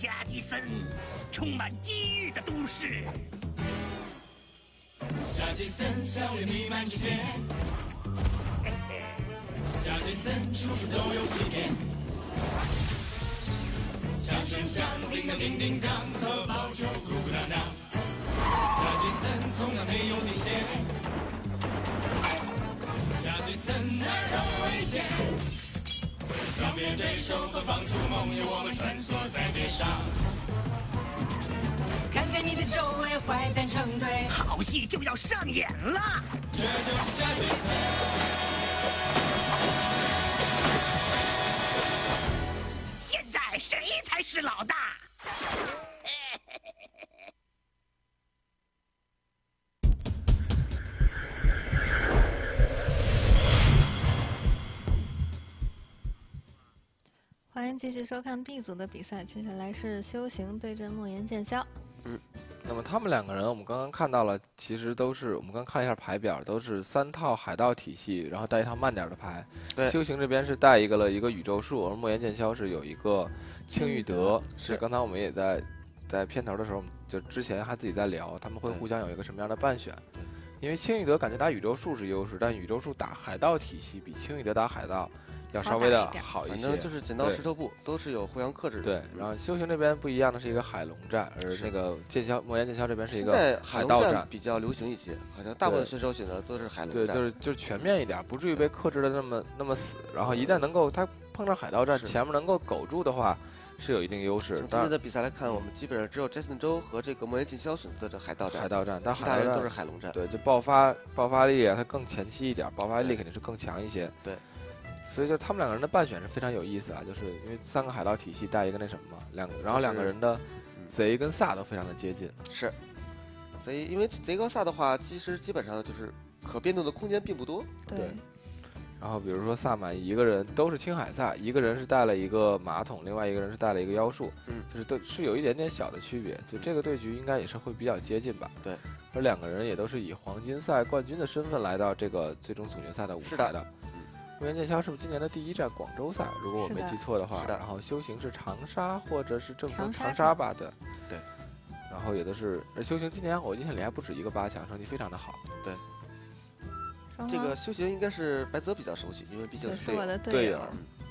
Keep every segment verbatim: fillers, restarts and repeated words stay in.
加基森，充满机遇的都市。 加基森校园弥漫之间，加基森处处都有欺骗，枪声响，叮当叮叮当，和爆球鼓鼓当当。加基森从来没有底线，加基森哪儿都危险。消灭对手和放出梦魇，我们穿梭在街上。看看你的周围，坏蛋成堆， 好戏就要上演了。 这就是加基森。 现在谁才是老大？ 欢迎继续收看 B 组的比赛，接下来是修行对阵莫言剑霄。 嗯，那么他们两个人，我们刚刚看到了，其实都是我们刚看了一下牌表，都是三套海盗体系，然后带一套慢点的牌。 对， 修行这边是带一个了一个宇宙树，而莫言剑霄是有一个青玉德。是刚才我们也在在片头的时候，就之前还自己在聊，他们会互相有一个什么样的半选。因为青玉德感觉打宇宙树是优势，但宇宙树打海盗体系比青玉德打海盗要稍微的好一些， 反正就是剪刀石头布，都是有互相克制的。 对，然后修行这边不一样的是一个海龙战，而那个剑霄莫言剑霄这边是一个海盗战， 比较流行一些，好像大部分选手选择都是海龙战。 对，就是就是全面一点，不至于被克制的那么那么死。然后一旦能够他碰上海盗战，前面能够苟住的话，是有一定优势。 从今天的比赛来看，我们基本上只有 Jason 周和这个莫言剑霄选择的海盗战， 海盗战，但其他人都是海龙战。 对，就爆发爆发力啊，它更前期一点，爆发力肯定是更强一些。 对。 所以就他们两个人的半选是非常有意思啊，就是因为三个海盗体系带一个那什么嘛，两然后两个人的贼跟萨都非常的接近。 是，贼因为贼跟萨的话，其实基本上就是可变动的空间并不多。 对。 然后比如说萨满一个人都是青海萨，一个人是带了一个马桶，另外一个人是带了一个妖术， 嗯， 就是都是有一点点小的区别，所以这个对局应该也是会比较接近吧。 对。 而两个人也都是以黄金赛冠军的身份来到这个最终总决赛的舞台的。莫言剑霄是不是今年的第一站广州赛？如果我没记错的话，然后修行是长沙或者是正宗长沙吧？对， 对。 然后也都是，而修行今年我印象里还不止一个八强，成绩非常的好。 对。这个修行应该是白泽比较熟悉，因为毕竟是我的队友。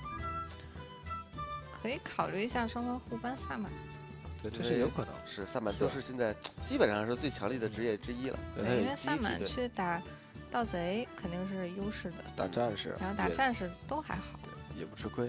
可以考虑一下双方互搬萨满。 对，这是有可能。 是萨满都是现在基本上是最强力的职业之一了。 对，因为萨满去打盗贼肯定是优势的， 打战士， 然后打战士都还好， 也不吃亏。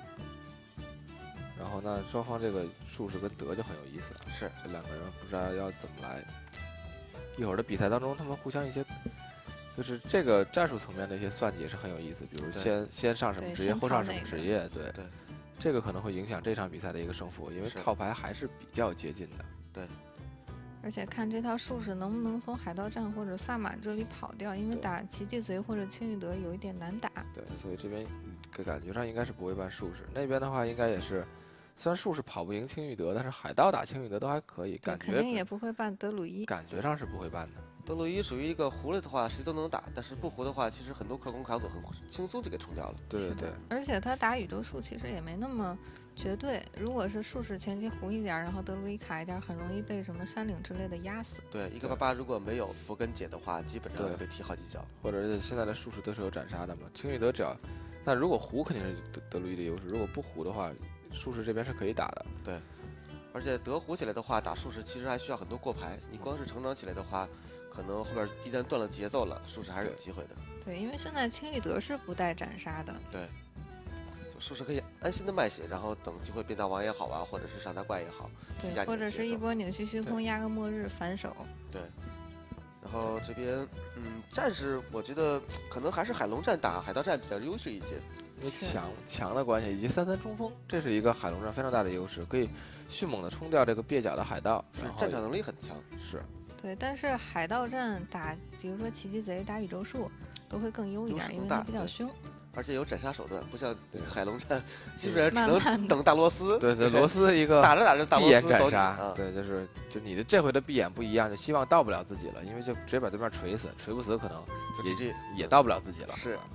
然后呢，双方这个术士跟德就很有意思了， 是这两个人不知道要怎么来。一会儿的比赛当中，他们互相一些，就是这个战术层面的一些算计也是很有意思，比如先先上什么职业，后上什么职业，对对， 这个可能会影响这场比赛的一个胜负，因为套牌还是比较接近的， 对。 而且看这套术士能不能从海盗战或者萨满这里跑掉，因为打奇迹贼或者青玉德有一点难打。 对，所以这边感觉上应该是不会办术士，那边的话应该也是，虽然术士跑不赢青玉德，但是海盗打青玉德都还可以，感觉肯定也不会办德鲁伊， 感觉上是不会办的。 德鲁伊属于一个糊了的话，谁都能打，但是不糊的话，其实很多克攻卡组很轻松就给冲掉了。 对对对， 而且他打宇宙术其实也没那么绝对，如果是术士前期糊一点，然后德鲁伊卡一点，很容易被什么山岭之类的压死。 对，一个八八如果没有符跟解的话，基本上会被踢好几脚。 或者是现在的术士都是有斩杀的嘛，青玉德只要，但如果糊肯定是德德鲁伊的优势，如果不糊的话，术士这边是可以打的。 对，而且德糊起来的话，打术士其实还需要很多过牌，你光是成长起来的话，可能后边一旦断了节奏了，术士还是有机会的。 对，因为现在青玉德是不带斩杀的。 对。术士可以安心的卖血，然后等机会变大王也好啊，或者是上大怪也好， 对，或者是一波扭曲虚空压个末日反手。 对，然后这边嗯，战士我觉得可能还是海龙战打海盗战比较优势一些， 因为强强的关系以及三三冲锋，这是一个海龙战非常大的优势，可以迅猛的冲掉这个蹩脚的海盗， 是战场能力很强。 是。 对，但是海盗战打，比如说奇迹贼打宇宙树，都会更优一点，因为它比较凶。 而且有斩杀手段，不像海龙战，基本上只能等大螺丝。 对对，螺丝一个打着打着大螺丝斩杀， 嗯、对，就是就你的这回的闭眼不一样，就希望到不了自己了，因为就直接把对面锤死，锤不死可能也也到不了自己了。 是，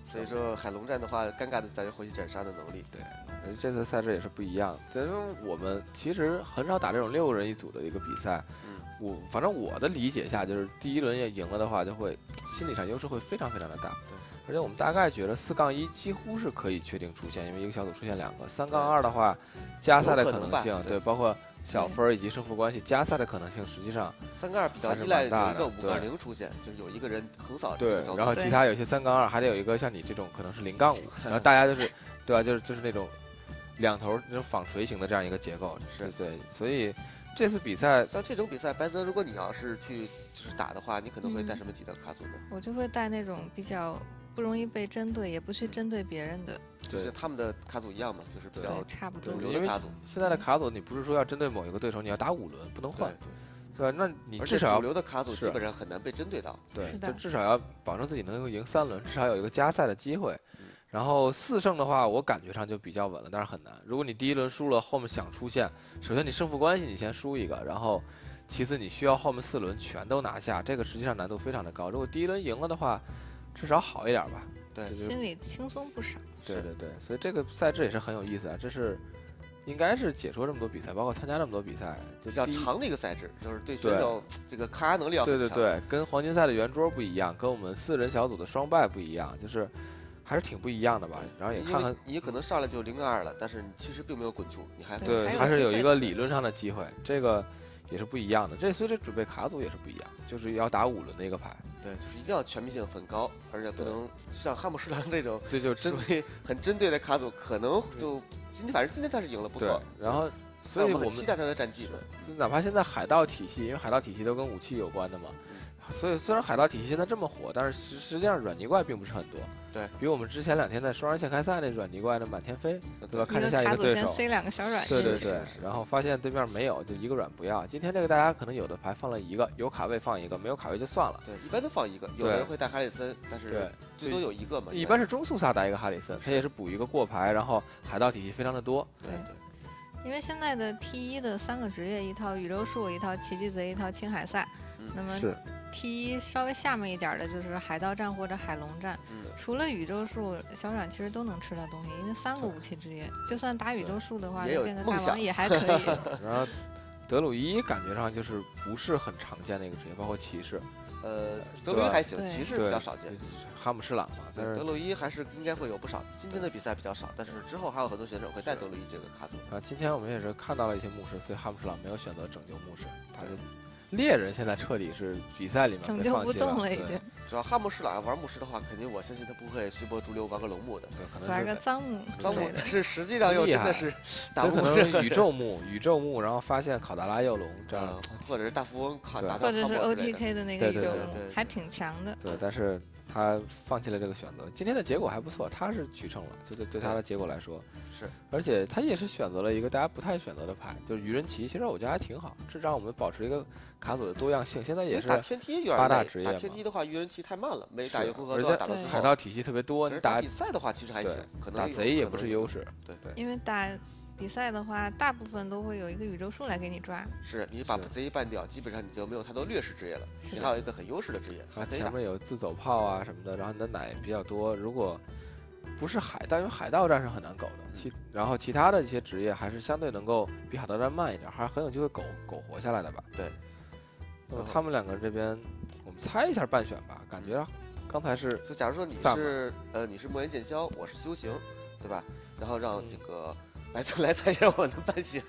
所以说海龙战的话，尴尬的在于后期斩杀的能力。 对，而这次赛制也是不一样。因为我们其实很少打这种六个人一组的一个比赛。 嗯， 我反正我的理解下，就是第一轮也赢了的话，就会心理上优势会非常非常的大。 对， 而且我们大概觉得四杠一几乎是可以确定出现，因为一个小组出现两个。三杠二的话，加赛的可能性， 能对，包括小分以及胜负关系，加赛的可能性实际上三杠二比较依赖有一个五杠零出现，就是有一个人横扫。 对，然后其他有些三杠二还得有一个像你这种可能是零杠五，然后大家就是，对吧？就是就是那种两头那种纺锤型的这样一个结构， 是对，所以这次比赛像这种比赛，白泽，如果你要是去就是打的话，你可能会带什么几个卡组呢？ 我就会带那种比较不容易被针对，也不去针对别人的。 就是他们的卡组一样嘛，就是比较差不多主流的卡组。 现在的卡组你不是说要针对某一个对手，你要打五轮，不能换，对吧？那你至少主流的卡组基本上很难被针对到。 对，就至少要保证自己能够赢三轮，至少有一个加赛的机会。然后四胜的话，我感觉上就比较稳了，但是很难。如果你第一轮输了，后面想出线，首先你胜负关系你先输一个，然后其次你需要后面四轮全都拿下，这个实际上难度非常的高。如果第一轮赢了的话，至少好一点吧。 对， 心里轻松不少。 对对对，所以这个赛制也是很有意思啊。这是应该是解说这么多比赛，包括参加这么多比赛，就比较长的一个赛制，就是对选手这个抗压能力要很强。对对对，跟黄金赛的圆桌不一样，跟我们四人小组的双败不一样，就是还是挺不一样的吧。然后也看看你可能上来就零杠二了，但是你其实并没有滚出，你还对还是有一个理论上的机会，这个也是不一样的。这所以这准备卡组也是不一样，就是要打五轮的一个牌。 对，就是一定要全面性很高，而且不能像汉姆侍郎这种， 这就属于很针对的卡组，可能就今天反正今天他是赢了，不错。 然后，所以我们期待他的战绩。 哪怕现在海盗体系，因为海盗体系都跟武器有关的嘛，所以虽然海盗体系现在这么火，但是实实际上软泥怪并不是很多。 对， 比我们之前两天在双人线开赛那软泥怪的满天飞，对吧？看一下一个对手， 先塞两个小软。 对对对，然后发现对面没有，就一个软不要。今天这个大家可能有的牌放了一个，有卡位放一个，没有卡位就算了。 对，一般都放一个，有的人会带哈里森，但是最多有一个嘛。 一般是中速萨带一个哈里森，他也是补一个过牌，然后海盗体系非常的多。 对对。 因为现在的 T 一的三个职业，一套宇宙树，一套奇迹贼，一套青海赛。 嗯、 那么 T 一稍微下面一点的就是海盗战或者海龙战。 嗯、 除了宇宙树，小软其实都能吃到东西，因为三个武器职业，就算打宇宙树的话，变个大王也还可以。 然后德鲁伊感觉上就是不是很常见的一个职业，包括骑士。 呃，德鲁伊还行，骑士比较少见。 哈姆侍郎嘛，但是德鲁伊还是应该会有不少。今天的比赛比较少，但是之后还有很多选手会带德鲁伊这个卡组。 啊，今天我们也是看到了一些牧师，所以哈姆侍郎没有选择拯救牧师，他就猎人现在彻底是比赛里面拯救不动了，已经。 主要哈姆侍郎玩牧师的话，肯定我相信他不会随波逐流玩个龙牧的， 对，可能玩个脏牧。 脏牧，但是实际上又真的是打不过宇宙牧，宇宙牧，然后发现考达拉幼龙这样， 或者是大富翁考达， 或者是 O T K 的那个宇宙牧，还挺强的。 对，但是他放弃了这个选择。今天的结果还不错，他是取胜了，就对对他的结果来说是， 而且他也是选择了一个大家不太选择的牌，就是愚人旗。其实我觉得还挺好，至少我们保持一个卡组的多样性。现在也是打天梯有八大职业， 打天梯的话，愚人旗太慢了，每打一回合都要打到最后。 海盗体系特别多，你打比赛的话其实还行，可能打贼也不是优势。 对对， 因为打比赛的话，大部分都会有一个宇宙树来给你抓。 是你把贼办掉，基本上你就没有太多劣势职业了，你还有一个很优势的职业。 啊，前面有自走炮啊什么的，然后你的奶比较多。如果不是海盗，因为海盗战是很难苟的，其然后其他的一些职业还是相对能够比海盗战慢一点，还是很有机会苟苟活下来的吧。 对。 那么他们两个这边，我们猜一下半选吧，感觉刚才是就假如说你是呃你是莫言剑霄，我是修行，对吧？然后让这个来来猜一下我的半选。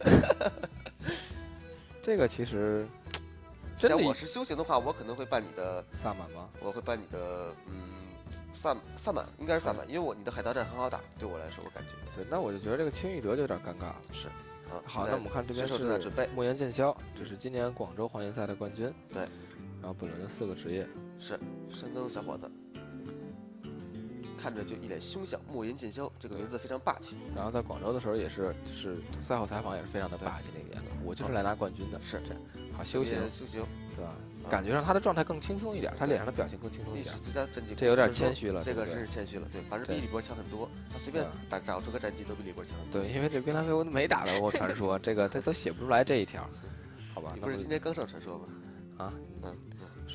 这个其实， 像我是修行的话，我可能会办你的萨满吗？ 我会办你的嗯。萨萨满应该是萨满，因为我你的海盗战很好打，对我来说我感觉。 对，那我就觉得这个青玉德就有点尴尬了。 是， 啊，好，那我们看这边是准备莫言剑霄，这是今年广州黄金赛的冠军。 对， 然后本轮的四个职业是山登小伙子，看着就一脸凶相，莫言剑霄这个名字非常霸气。 然后在广州的时候也是，是赛后采访也是非常的霸气那个言论，我就是来拿冠军的。 是这样，好修行修行， 对吧？感觉上他的状态更轻松一点，他脸上的表情更轻松一点。 最佳战绩， 这有点谦虚了。 这个真是谦虚了，对，反正比李波强很多，他随便打找出个战绩都比李波强。 对，因为这冰蓝飞我没打到过传说，这个他都写不出来这一条，好吧？ 你不是今天刚上传说吗？ 啊， 嗯，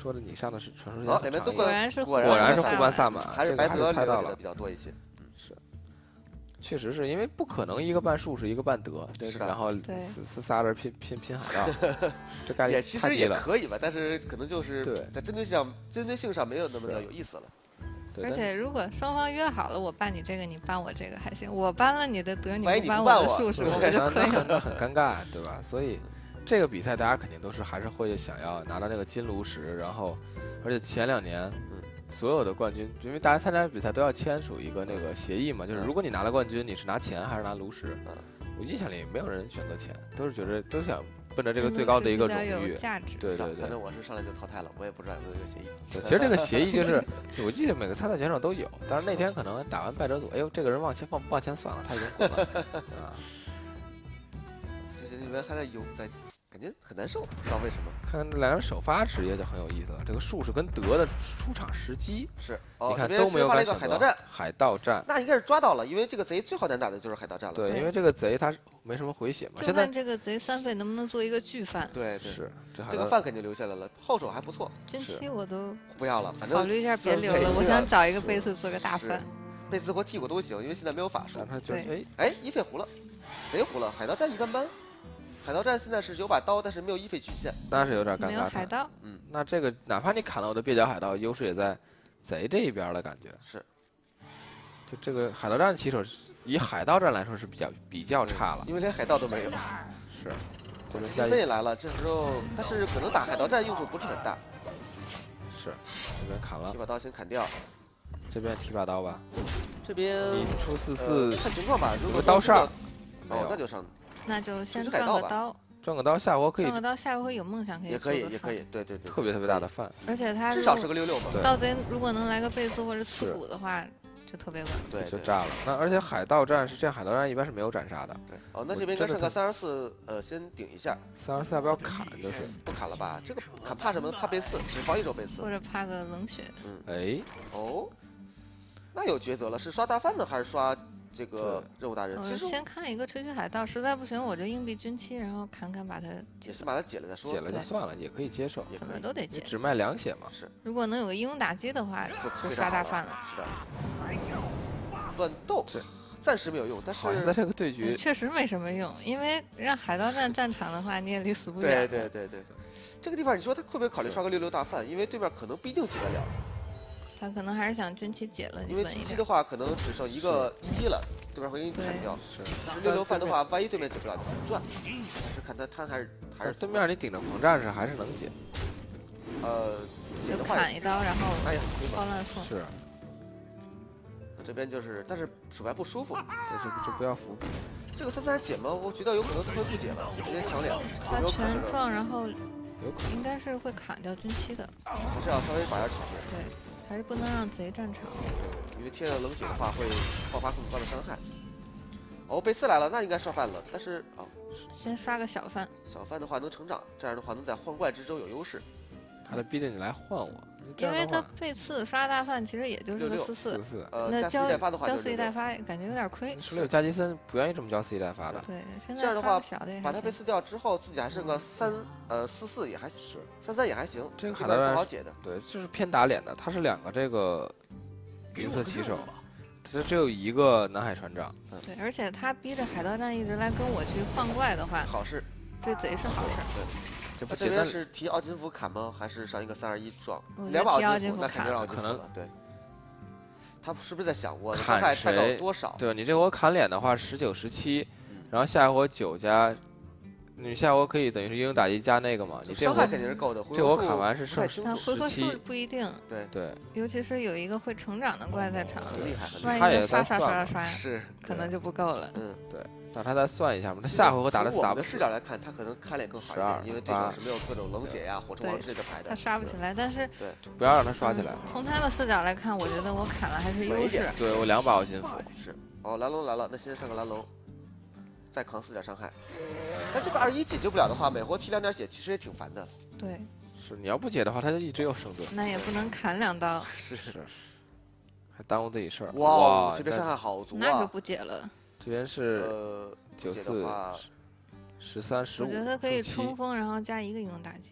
说的你上的是传说时好， 间很长一点， 两边都过果然是果果然是护护班萨满， 还是这个还白泽留的是猜到了， 比较多一些。 确实是因为不可能一个半术士一个半德，这是的然后对四仨人拼拼拼好道，这概率也其实也太低了。 可以吧，但是可能就是对在针对上针对性上没有那么的是有意思了。 对， 而但且如果双方约好了，我办你这个，你办我这个还行，我搬了你的德，你万一不搬你不办我的术士， 对我不就那亏了？ 那很那很尴尬，对吧？所以这个比赛大家肯定都是还是会想要拿到那个金炉石，然后而且前两年嗯所有的冠军，因为大家参加比赛都要签署一个那个协议嘛，就是嗯如果你拿了冠军，你是拿钱还是拿炉石嗯？ 我印象里没有人选择钱，都是觉得都想奔着这个真最高的一个是比较有荣誉。 价值。 对对对反正我是上来就淘汰了，我也不知道有没有这个协议。 对，其实这个协议就是，我记得每个参赛选手都有，但是那天可能打完败者组，哎呦，这个人往前放往前算了，他已经滚了啊。 谢谢你们还在有在，感觉很难受，不知道为什么。 看看这两人首发职业就很有意思了，这个术士跟德的出场时机， 是，哦， 你看这边都没有先发了敢选择一个海盗战， 海盗战， 那应该是抓到了，因为这个贼最好难打的就是海盗战了。 对， 对因为这个贼他没什么回血嘛， 就现在看这个贼三费能不能做一个巨犯。 对对， 是这海盗这个饭肯定留下来了，后手还不错， 军是期我都不要了，反正考虑一下别留了，我三费想找一个是贝斯做个大是犯。 贝斯或替补都行，因为现在没有法术但。他就是对哎， 哎，一费糊了，贼糊了，海盗战一般般。海盗战现在是有把刀，但是没有一费曲线。 那是有点尴没有尬的。 海盗， 那这个哪怕你砍了我的蹩脚海盗，优势也在贼这一边了，感觉。 是， 就这个海盗战起手，以海盗战来说是比较比较差了。 因为连海盗都没有。 是，这边分加一也来了，这时候但是可能打海盗战用处不是很大。 是，这边砍了提，把刀先砍掉， 这边提把刀吧。 这边你出四呃四， 看情况吧。如有果个刀煞，没哦， 有那就上那就先是海盗吧撞个刀， 撞个刀，下活可以撞个刀，下回有梦想可以也可以， 做个犯也可以，对对对， 特别特别大的饭。 而且他至少如果是个六六嘛。 对盗贼如果能来个贝斯或者刺是骨的话，就特别稳。 对对就炸了。那而且海盗战是这样，海盗战一般是没有斩杀的。 对。哦，那我这边应该真的是上个三十四，呃，先顶一下， 三十四要不要砍？就是， 不砍了吧？这个砍怕什么？怕背刺，只防一手背刺或。者怕个冷血， 哎， 哦，那有抉择了，是刷大饭呢，还是刷这个任务大人？ 我其实先看一个吹嘘海盗，实在不行我就硬币军期，然后砍砍把它解了， 也先把它解了再说。 解了就对算了，也可以接受。 怎也可以， 么都得解。 你只卖两血嘛。 是如果能有个英勇打击的话， 就就非常好刷大饭了。 是的，乱斗是暂时没有用，但好像在是这个对局嗯，确实没什么用，因为让海盗战战场的话，你也离死不对远。 对对对，这个地方你说他会不会考虑刷个六六大饭？因为对面可能不一定解得了， 他可能还是想军旗解了，你因为稳一点。 军期的话可能只剩一个一击了，对面会给你砍掉。 是， 但是六六饭的话，万一对面解不了，就不赚。是看他摊还是还是但是对面你顶着狂战士还是能解。 呃解就的话， 砍一刀，然后哎呀，亏吧。 暴乱送。 是， 这边就是，但是手牌不舒服。 这这这不要伏笔。 这个三三解吗？我觉得有可能他会不解了，直接抢脸。有他没有可能这个？ 全撞，然后有可能。 应该是会砍掉军期的。 还是要稍微把点体贴。 对，还是不能让贼战场。 对，因为贴了冷血的话会爆发更高的伤害。哦，贝斯来了，那应该刷饭了。但是哦， 先刷个小饭， 小饭的话能成长，这样的话能在换怪之中有优势。 他得逼着你来换我，这因为他样的话背刺刷大饭，其实也就是个六六四四四。四。 呃， 那加四一交代发的话交就是六六。 四一代发，感觉有点亏。 十六加吉森不愿意这么交四一代发的。 对，现这样的话在刷个小的也还行。 把他贝斯掉之后，自己还剩个三呃四四也还行， 是， 三三也还行。 这个海边盗战不好解的。 对，就是偏打脸的。他是两个这个银色骑手，他只有一个南海船长。嗯， 对，而且他逼着海盗战一直来跟我去换怪的话， 好事。 对贼是好事儿。 这不那这边简单。 是提奥金符砍吗？还是上一个三二一撞我？觉两把得提奥金符，那肯金符砍定是奥金符可能了。对。他是不是在想我砍伤害大概谁有多少？ 对你这回砍脸的话，十九十七嗯， 然后下一回九加，你下回可以等于是英勇打击加那个嘛？你这伤害回肯定是够的。 这我砍完是不太剩但清楚。 回合数十七不一定， 对， 对， 嗯尤其是有一个会成长的怪在场， 很厉害，很厉万害。 一他也就刷刷在算嘛刷刷， 是， 可能就不够了。 嗯， 让他再算一下嘛。他下回合打的从我们的打不死视角来看，他可能看脸更好一十二点，因为对手是没有各种冷血呀、火车王之类的牌的他。刷不起来，但是不要让他刷起来嗯。从他的视角来看，我觉得我砍了还是优势稳一点。 对我两把奥金符， 是，哦，蓝龙来了，那现在上个蓝龙，再扛四点伤害。但这个二一解救不了的话，每回提两点血，其实也挺烦的。 对， 是你要不解的话，他就一直有生盾。 那也不能砍两刀， 是是，还耽误自己事儿。 哇， 哇， 这边伤但害好足那就啊！ 不解了。 这边是呃， 九解的四话， 十三十五， 我觉得可以七冲锋，然后加一个英勇打击。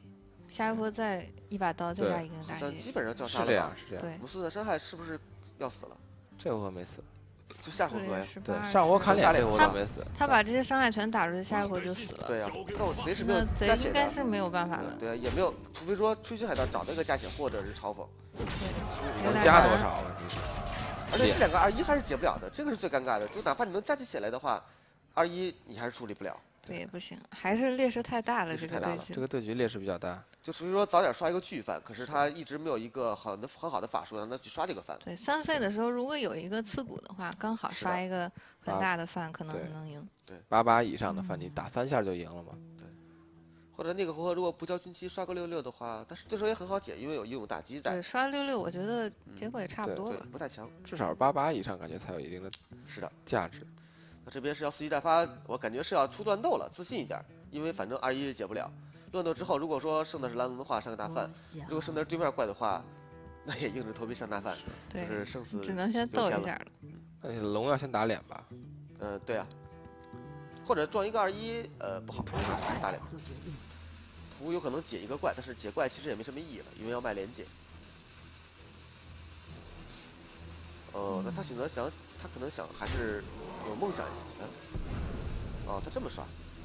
下一回再一把刀再对加一根大好像基结。 本上叫杀是这样了吧？ 是这样。 对， 五四的伤害是不是要死了？ 这回合没死， 就下回合呀。 对， 十八上回砍脸这回他倒没死。 他把这些伤害全打出去，下一回就死了。 对呀、那我贼是没有那贼加血的。 应该是没有办法的。 对啊，也没有，除非说吹嘘海盗找那个加血或者是嘲讽， 对， 能有点难加多少？问题是而且这两个二一还是解不了的，这个是最尴尬的。就哪怕你能加起血来的话，二一你还是处理不了。 对，也不行，还是劣势太大了。 劣势太大了这个对局这个对局劣势比较大。 就属于说早点刷一个巨番，可是他一直没有一个好的很好的法术让他去刷这个番。 对，三费的时候，如果有一个刺骨的话，刚好是的刷一个很啊大的饭，可能对能赢。 八八以上的饭，你打三下就赢了嘛。 或者那个回合如果不交军旗刷个六六的话，但是对手也很好解，因为有英勇打击在对，，刷六六，我觉得结果也差不对对多吧。， 不太强。 至少是八八以上，感觉才有一定的是的， 价值。 那这边是要伺机待发，我感觉是要出乱斗了，自信一点，因为反正二一也解不了。乱斗之后，如果说剩的是蓝龙的话，上个大饭；如果剩的是对面怪的话，那也硬着头皮上大饭，就对， 是生死只能先由天了。 斗一下了。 那你龙要先打脸吧？ 嗯，对啊，或者撞一个二一，呃，不好，还是打脸。图有可能解一个怪，但是解怪其实也没什么意义了，因为要卖连解。哦，那他选择想，他可能想还是有梦想一些。哦，他这么刷，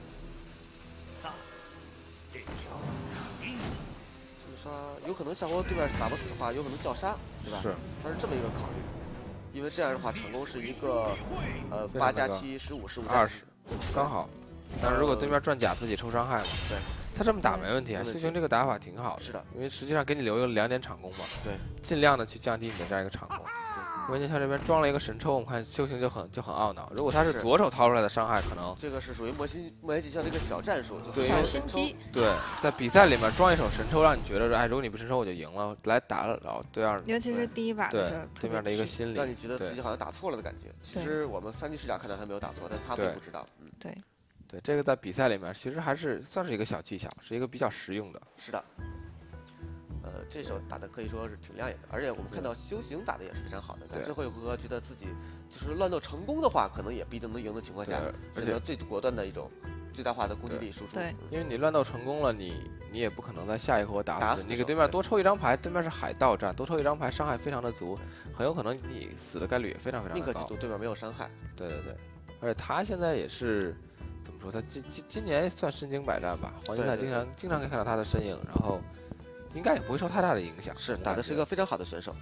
这么刷有可能下回对面打不死的话，有可能叫杀，对吧？ 是， 他是这么一个考虑。因为这样的话，成功是一个呃非常八加高七十五十五二十加十， 刚好。但是如果对面转甲自己抽伤害嘛， 对， 他这么打没问题啊。 没问题修行这个打法挺好的， 是的， 因为实际上给你留一个两点场攻嘛， 对， 尽量的去降低你的这样一个场攻。关键像这边装了一个神抽，我们看修行就很就很懊恼。如果他是是左手掏出来的伤害，可能这个是属于魔心魔岩技巧的一个小战术，就对小因为神抽心机， 对在比赛里面装一手神抽，让你觉得说，哎，如果你不神抽我就赢了，来打了，然后对面尤其是第一把的对时候，特别对面的一个气心理， 让你觉得自对己好像打错了的感觉。其实我们三 D 视角看到他没有打错，但他并对不知道。嗯， 对， 对这个在比赛里面其实还是算是一个小技巧，是一个比较实用的。 是的。呃，这手打的可以说是挺亮眼的，而且我们看到修行打的也是非常好的。但对最后一回合觉得自己就是乱斗成功的话，可能也不一定能赢的情况下， 对，而且选择最果断的一种最大化的攻击力输出。 对嗯因为你乱斗成功了，你你也不可能在下一回合打死你，你给打死对手对对面多抽一张牌，对面是海盗战，多抽一张牌伤害非常的足，很有可能你死的概率也非常非常的高宁可去赌。对面没有伤害。 对对对，而且他现在也是怎么说？他今今今年算身经百战吧，黄金赛经对对常经常可以看到他的身影，然后应该也不会受太大的影响。 是我感觉打的是一个非常好的选手。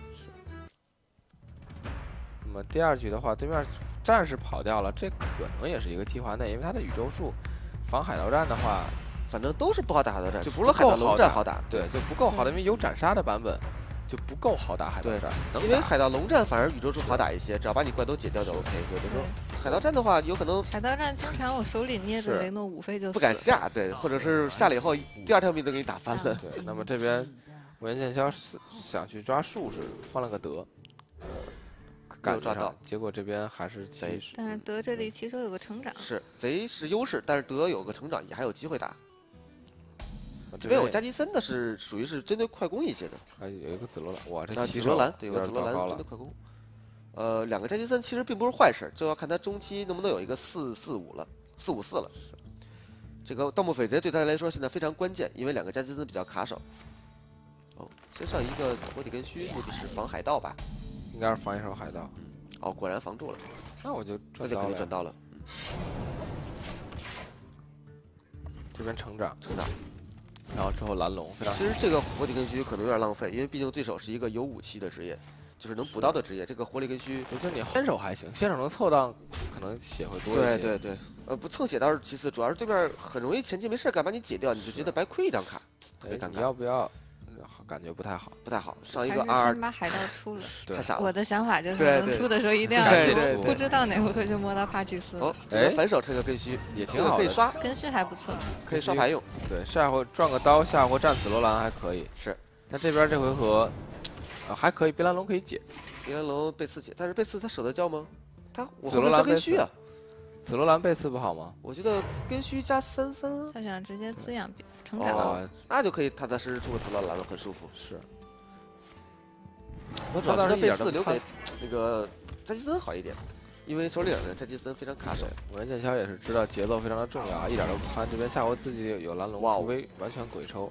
那么第二局的话，对面战士跑掉了，这可能也是一个计划内，因为他的宇宙术防海盗战的话， 反正都是不好打海盗战， 就除了海盗龙战好打。 对，就不够好的，因为有斩杀的版本就不够好打海盗对战，能打因为海盗龙战反而宇宙术好打一些，只要把你怪都解掉就 OK。有的时候海盗战的话，有可能海盗战经常我手里捏着是雷诺五费就不敢死了。 下，对，或者是下了以后第二条命都给你打翻了。 对。那么这边无人剑枭是想去抓术士，换了个德，呃，赶上抓到， 结果这边还是贼骑士。 但是德这里骑手有个成长， 是贼是优势，但是德有个成长，也还有机会打。 这这边有加基森的是属于是针对快攻一些的， 还有一个紫罗兰，哇，这啊， 骑手紫罗兰对，有有个紫罗兰点糟糕了。 针对快攻。呃，两个加基森其实并不是坏事，就要看他中期能不能有一个四四五了，四五四了。这个盗墓匪贼对他来说现在非常关键，因为两个加基森比较卡手。哦，先上一个活体根须，目的是防海盗吧？ 应该是防一手海盗， 哦，果然防住了， 那我就那就肯赚到了。 定赚到了。 这边成长， 成长。 然后之后蓝龙非常其实这个活体根须可能有点浪费，因为毕竟对手是一个有武器的职业，就是能补刀的职业。这个活力根须， 我觉得你先手还行，先手能凑到，可能血会多一些。 对对对，呃，不蹭血倒是其次，主要是对面很容易前期没事干把你解掉，你就觉得白亏一张卡，特别哎，你尴尬， 要不要？感觉不太好。 不太好。上一还是个二先把海盗出了。 对太傻了我。的想法就是对对能出的时候一定要对出对， 不知道哪回合就摸到帕契斯了。 哦，这个哎反手趁个根须也这挺好的。 个可以刷， 根须还不错， 可以刷牌用。 对，下回转个刀，下回战紫罗兰还可以。 是， 但这边这回合，呃，还可以，碧蓝龙可以解。 碧蓝龙被刺解，但是被刺他舍得交吗？他我紫后面罗兰被刺交根须啊， 紫罗兰被刺不好吗？ 我觉得根须加三三， 他想直接滋养别成长。 哦， 那就可以踏踏实实出个紫罗兰了，很舒服。 是。 我主要觉得他倒是一被刺留给点都不怕那个加基森好一点，因为手里两个加基森非常卡手。 五人剑枭也是知道节奏非常的重要啊，一点都不贪。这边下回自己有蓝龙， 哇哦除非完全鬼抽。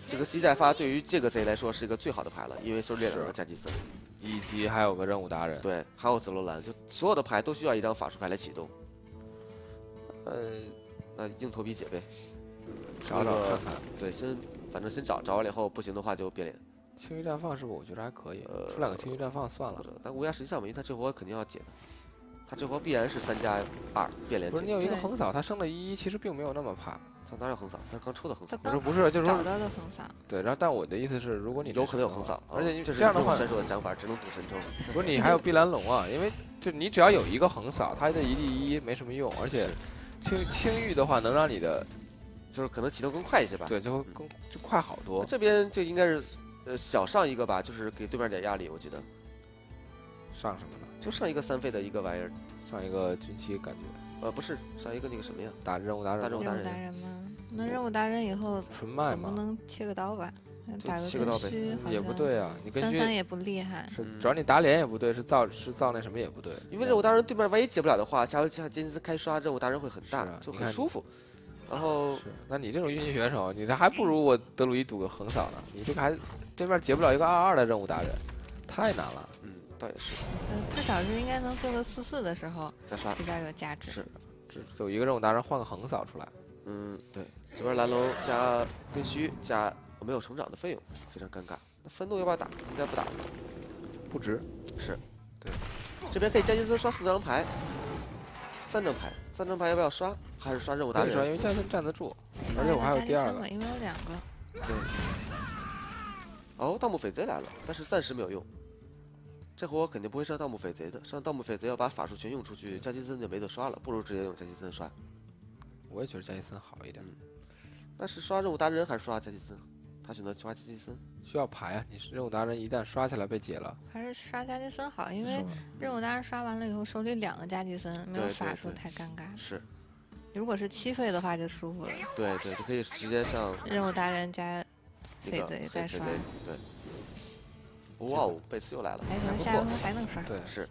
这个西寨发对于这个贼来说是一个最好的牌了，因为手里两个加基森， 以及还有个任务达人。 对，还有紫罗兰，就所有的牌都需要一张法术牌来启动。呃，那硬头皮解呗， 找找看看。 对，先反正先找，找完了以后不行的话就变脸。 青鱼绽放是不是我觉得还可以？ 呃， 出两个青鱼绽放算了。 但乌鸦实际上嘛，因为他这活肯定要解的，他这活必然是三加二变脸。 不是你有一个横扫，他升了一，其实并没有那么怕。 他哪有横扫？他刚抽的横扫。 不是不是，就是找到的横扫。 对，然后但我的意思是，如果你有可能有横扫， 而且你这这样的话， 选手的想法只能赌神抽。 不是你还有碧蓝龙啊，因为就你只要有一个横扫，它的一地一没什么用，而且青青玉的话能让你的就是可能启动更快一些吧。 对，就会更就快好多。 这边就应该是呃小上一个吧，就是给对面点压力，我觉得。 上什么呢？ 就上一个三费的一个玩意儿， 上一个军旗感觉。 呃，不是上一个那个什么呀？ 打任务达人。 大任务达人吗？那任务达人以后纯卖总不能切个刀吧？打个切个刀呗， 也不对啊，你根据三三也不厉害， 是主要你打脸也不对，是造是造那什么也不对。 因为任务达人对面万一解不了的话，下回下杰尼斯开刷任务达人会很大， 啊、 就很舒服。然后， 那你这种运气选手，你这还不如我德鲁伊赌个横扫呢。你这个还对面解不了一个二二的任务达人，太难了。 嗯，倒也是。 嗯，至少是应该能做个四四的时候再刷比较有价值。 是， 只有一个任务达人换个横扫出来。 嗯，对，这边蓝龙加根须加没有成长的费用，非常尴尬。那愤怒要不要打？应该不打， 不值。 是，对。这边可以加杰森刷四张牌，三张牌，三张牌要不要刷？还是刷任务达人？ 刷，因为加森站得住，而且我还有第二个， 因为有两个。 对。哦，盗墓匪贼来了，但是暂时没有用。这回我肯定不会上盗墓匪贼的，上盗墓匪贼要把法术全用出去，加基森就没得刷了，不如直接用加基森刷。 我也觉得加基森好一点， 嗯、但是刷任务达人还是刷加基森？他选择刷加基森， 需要牌啊！你任务达人一旦刷起来被解了， 还是刷加基森好，因为任务达人刷完了以后手里两个加基森，没有法术太尴尬。 是， 如果是七费的话就舒服了。 对对，就可以直接上任务达人加匪贼再刷。 对。哇哦，贝斯又来了， 还能下回还能刷。 对，是。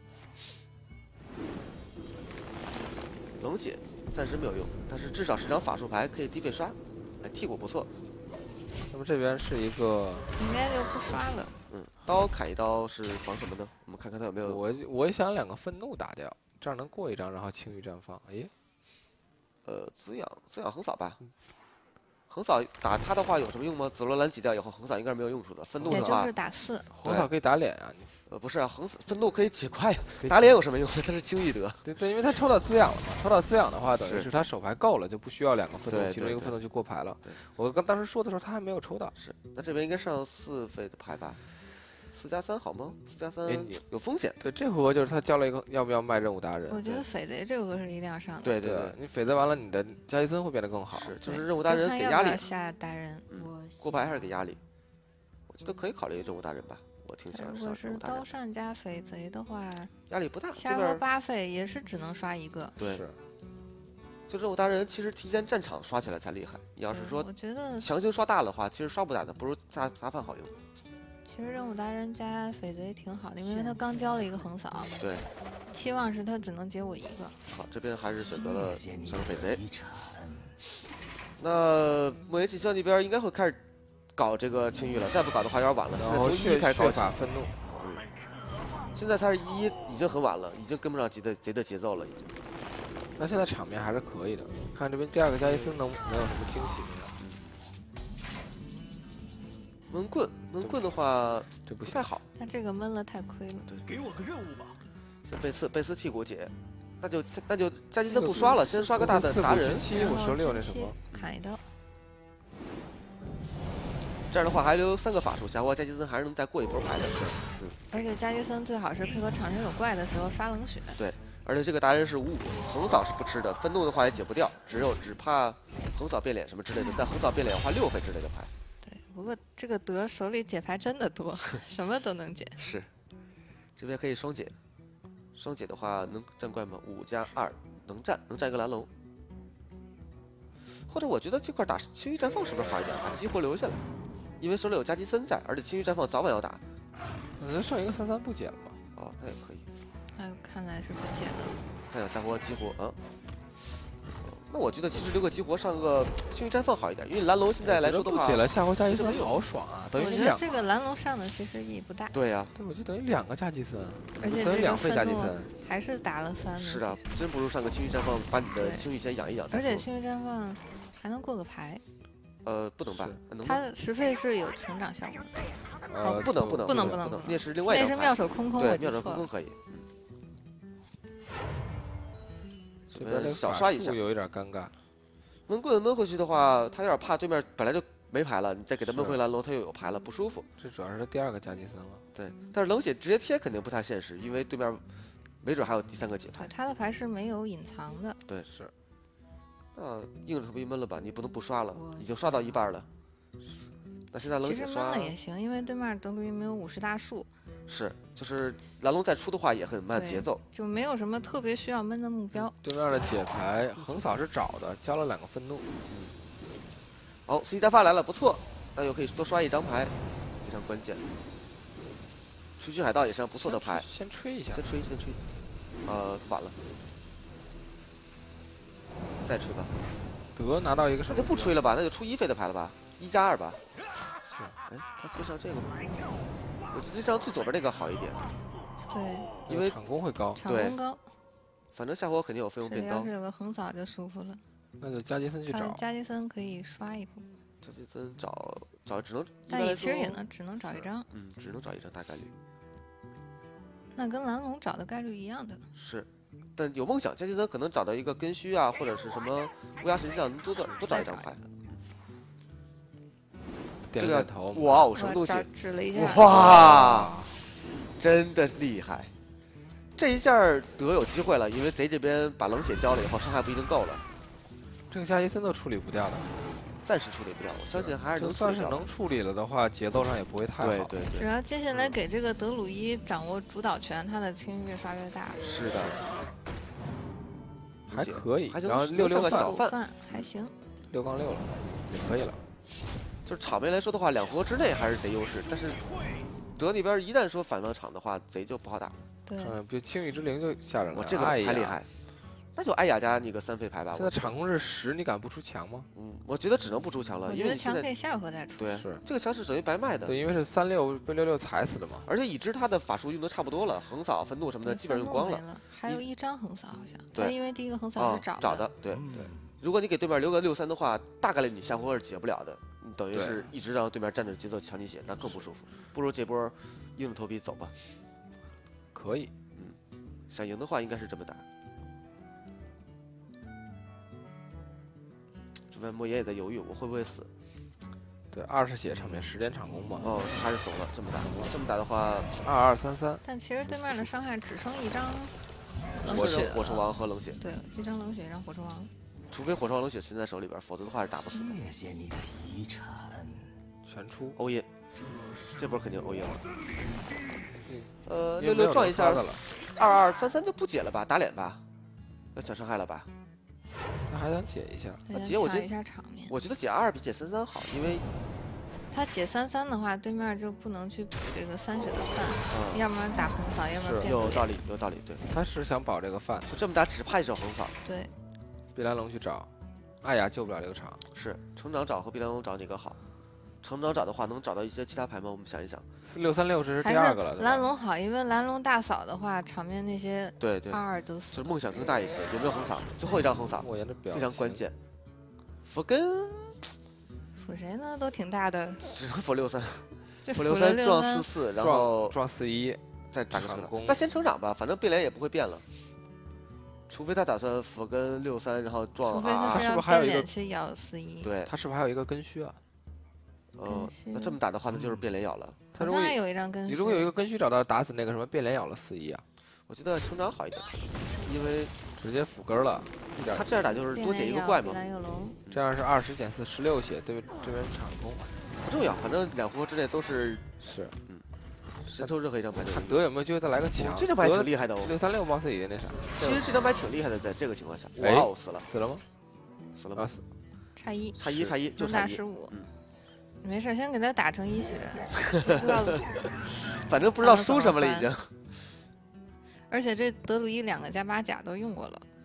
冷血暂时没有用，但是至少是张法术牌，可以低费刷，哎，替补不错。 那么这边是一个， 应该就不刷了。 嗯，刀砍一刀是防什么呢？我们看看他有没有。 我我想两个愤怒打掉，这样能过一张，然后青玉绽放。哎， 呃，滋养滋养横扫吧。横扫打他的话有什么用吗？紫罗兰挤掉以后，横扫应该是没有用处的。愤怒的话， 也就是打四。 横扫可以打脸啊，你呃不是啊，横扫愤怒可以解快，打脸有什么用？他是轻易得。 对对，因为他抽到滋养了嘛，抽到滋养的话，等于是他手牌够了，就不需要两个愤怒，其中一个愤怒就过牌了。我刚当时说的时候，他还没有抽到。 是，那这边应该上四费的牌吧？四加三好吗？四加三有风险。 对，这回合就是他交了一个要不要卖任务达人。 我觉得匪贼这个是一定要上的。 对对对， 你匪贼完了，你的加基森会变得更好。 是，就是任务达人给压力。 下达人， 嗯，过牌还是给压力？我觉得可以考虑任务达人吧，我挺想上任务达人。 如果是刀上加匪贼的话， 压力不大。 下个八费也是只能刷一个。 对。就任务达人其实提前战场刷起来才厉害。你要是说我觉得强行刷大了的话，其实刷不大的，不如加杂饭好用。 其实任务达人加匪贼挺好的，因为他刚交了一个横扫。 对。 期望是他只能解我一个。 好，这边还是选择了上匪贼。那莫言气象那边应该会开始搞这个青玉了，再不搞的话有点晚了。现在从一开始搞起。 愤怒。 嗯。现在才是一，已经很晚了，已经跟不上贼的贼的节奏了，已经。 那现在场面还是可以的，看这边第二个加一分能能有什么惊喜没有？ 闷棍，闷棍的话， 这不太好。 他这个闷了太亏了。 对， 给我个任务吧。 先贝斯，贝斯替补解，那就那就加基森不刷了，先刷个大的达人。 我手里有那什么， 砍一刀。 这样的话还留三个法术，下回加基森还是能再过一波牌的。 嗯。而且加基森最好是配合场上有怪的时候刷冷血。 对，而且这个达人是五五，横扫是不吃的，愤怒的话也解不掉，只有只怕横扫变脸什么之类的，但横扫变脸的话六费之类的牌。 不过这个德手里解牌真的多，什么都能解。 是，这边可以双解，双解的话能战怪吗？五加二能战，能战一个蓝龙。或者我觉得这块打青玉绽放是不是好一点？把激活留下来，因为手里有加基森在，而且青玉绽放早晚要打。 那上一个三三不解了吗？ 哦，那也可以。 那看来是不解的。 看有下活激活，嗯。 那我觉得其实留个激活上个幸运绽放好一点，因为蓝龙现在来说的话， 不起来夏侯加吉森好爽啊，等于我觉得你两这个蓝龙上的其实意义不大， 对呀、 对，我就等于两个加吉森， 而且这个等于两费加愤怒吉森。 还是打了三的。 是的其实， 真不如上个幸运绽放，把你的对幸运先养一养再说。 而且幸运绽放还能过个牌， 呃，不能吧？能吗？ 它的十费是有成长效果的。 呃， 不能不能不能不不不能不能那是另外一那是张牌。 妙手空空， 对， 我记妙手错了。 空空可以。 这边这个法小刷一下术有一点尴尬。 闷棍闷回去的话，他有点怕对面本来就没牌了，你再给他闷是回蓝龙，他又有牌了，不舒服。 这主要是他第二个加吉森了。 对，但是冷血直接贴肯定不太现实，因为对面没准还有第三个解牌对，。它的牌是没有隐藏的。 对， 是。 那硬着头皮闷了吧，你不能不刷了，已经刷到一半了。那现在冷其实闷血刷了也行，因为对面德鲁伊没有武士大树， 是，就是蓝龙再出的话也很慢对节奏。 就没有什么特别需要闷的目标。 对面的解牌横扫是找的，交了两个愤怒。 好，C 大发来了，不错，那又可以多刷一张牌，非常关键。吹嘘海盗也是张不错的牌， 先吹一下。 先吹先吹，呃，晚了，再吹吧。 德拿到一个什么？ 那就不吹了吧，那就出一费的牌了吧，一加二吧。 是。 哎，他先上这个吗？我觉得这张最左边这个好一点， 对， 因为场攻会高。 场对攻高， 反正夏火肯定有费用这里变刀。 要是有个横扫就舒服了。 那就加吉森去他找。 加吉森可以刷一步， 这这真找找只能，一但般来说也其实也能只能找一张， 嗯，只能找一张大概率那跟蓝龙找的概率一样的。 是。但有梦想，加吉森可能找到一个根须啊，或者是什么乌鸦神像，多找多找一张牌。这个点了点头。 哇哦，什么我东西？ 这指了一下， 哇，真的厉害！这一下德有机会了，因为贼这边把冷血交了以后，伤害不一定够了， 这个加吉森都处理不掉的， 暂时处理不掉。我相信还是就能处理掉的。 算是能处理了的话，节奏上也不会太好。 对对对， 只要接下来给这个德鲁伊掌握主导权，他的清越刷越大。 是的， 还可以还行然后六六个饭小饭， 午饭还行， 六杠六了，也可以了。 就是场面来说的话，两回合之内还是贼优势，但是德那边一旦说反了场的话，贼就不好打。 对， 嗯，比如青羽之灵就吓人了。 我这个哎呀太厉害，那就艾雅加那个三费牌吧。 现在我觉得场控是十，你敢不出墙吗？ 嗯，我觉得只能不出墙了， 我因为你现在觉得墙可以下回再出。 对是这个墙是等于白卖的。 对，因为是三六被六六踩死的嘛。 而且已知他的法术用的差不多了，横扫、愤怒什么的对基本上用光了。 愤怒没了，还有一张横扫好像。 对但因为第一个横扫啊是，找找的，对。 对， 如果你给对面留个六三的话，大概率你下回合是解不了的，你等于对是一直让对面占着节奏抢你血，那更不舒服。不如这波硬着头皮走吧。 可以。 想赢的话，应该是这么打。这边莫言也在犹豫，我会不会死？ 对，二十血场面时间场攻嘛。 哦，还是怂了。这么打，这么打的话， 二二三三。 但其实对面的伤害只剩一张冷火血火兽王和冷血， 对，一张冷血，一张火兽王。 除非火兽王冷血存在手里边，否则的话是打不死的。 谢谢你的提成。 全出。 欧耶，这波肯定欧耶了。呃， 因为没有六六撞一下人发的了， 二二三三就不解了吧？打脸吧？要抢伤害了吧？ 他还想解一下。 大家解我觉得抢一下场面。 我觉得解二比解三三好，因为他解三三的话，对面就不能去补这个三血的饭， 嗯， 要不然打横扫，要不然是变脸有道理，有道理，对， 他是想保这个饭， 就这么打只怕一手横扫。 对， 碧蓝龙去找，艾雅救不了这个场。 是成长找和碧蓝龙找哪个好？成长找的话，能找到一些其他牌吗？我们想一想。 四六三六这是还是第二个了，对吧蓝龙好，因为蓝龙大扫的话，场面那些对对二，二都就死。 是梦想更大一些。有没有横扫？最后一张横扫莫言的表非常关情。 键。佛根辅谁呢？都挺大的。 只能佛六三， 这佛六辅了六三撞三四四，然撞后撞四一， 再打个成场攻长。那先成长吧，反正贝莲也不会变了。除非他打算佛跟六三，然后撞除非他啊是要是不是还有一个变脸去咬四一。 对， 他是不是还有一个根须啊？ 呃， 须那这么打的话，那就是变脸咬了。 好他如果有像还有一张跟你如果有一个根须找到，打死那个什么变脸咬了四一啊， 我觉得成长好一点，因为直接辅根了，一点他这样打就是变多解一脸咬碧个怪嘛， 蓝幼龙， 这样是二十减四十六血，对这边场攻不重要，反正两回合之内都是是神抽任何一张牌都有看德有没有机会再来个强。 这张牌挺厉害的哦。 六三六貌似也那啥， 其实这张牌挺厉害的，在这个情况下，哇哎哦，死了， 死了吗？啊死了吗？ 死， 差一， 差一，差一，就能差一。 打十五嗯。 没事，先给他打成一血，不知道。 反正不知道输什么了已经。 而且这德鲁伊两个加八甲都用过了，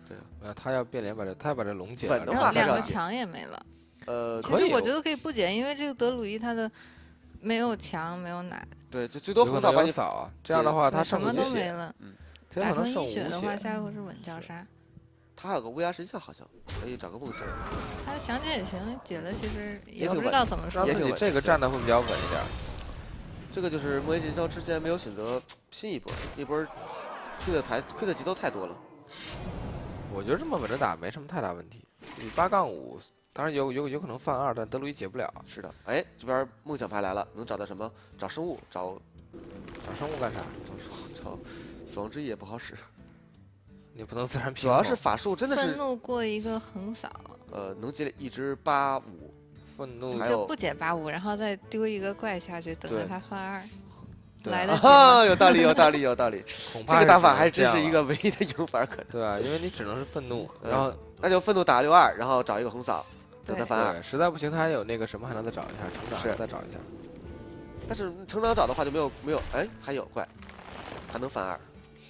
对啊， 呃，他要变脸把这，他要把这龙解了， 稳的然后话还是要解两个墙也没了。 呃， 其可以实我觉得可以不解，因为这个德鲁伊他的没有墙，没有奶， 对，就最多有可能横扫把你有扫啊，这样的话他对什么剩无血， 都没了。 他可能打成剩无一血的话， 血。 下一回是稳叫杀。 他还有个乌鸦神像，好像可以找个梦想。 他想解也行，解了其实也不知也挺稳道怎么说。 让自己也挺稳这个站的会比较稳一点。 这个就是莫言剑霄之前没有选择拼一波，一波亏的牌亏的节奏太多了。 我觉得这么稳着打没什么太大问题。你八杠五，当然有有有可能犯二，但德鲁伊解不了。 是的，哎，这边梦想牌来了，能找到什么？找生物，找找生物干啥？ 找找死亡之翼也不好使， 你不能自然平衡。 主要是法术真的是愤怒过一个横扫， 呃能解一只八五， 愤怒还有就不解八五，然后再丢一个怪下去，等着对他犯二。 对来得及啊， 吗？ 有道理，有道理，有道理。 恐怕这个打法只能还真是这样了一个唯一的赢法可能。 对啊，因为你只能是愤怒， 嗯然后那就愤怒打六二，然后找一个横扫，等他对翻二。 对，实在不行他还有那个什么还能再找一下成长， 是再找一下。 但是成长找的话就没有没有，哎，还有怪，还能翻二。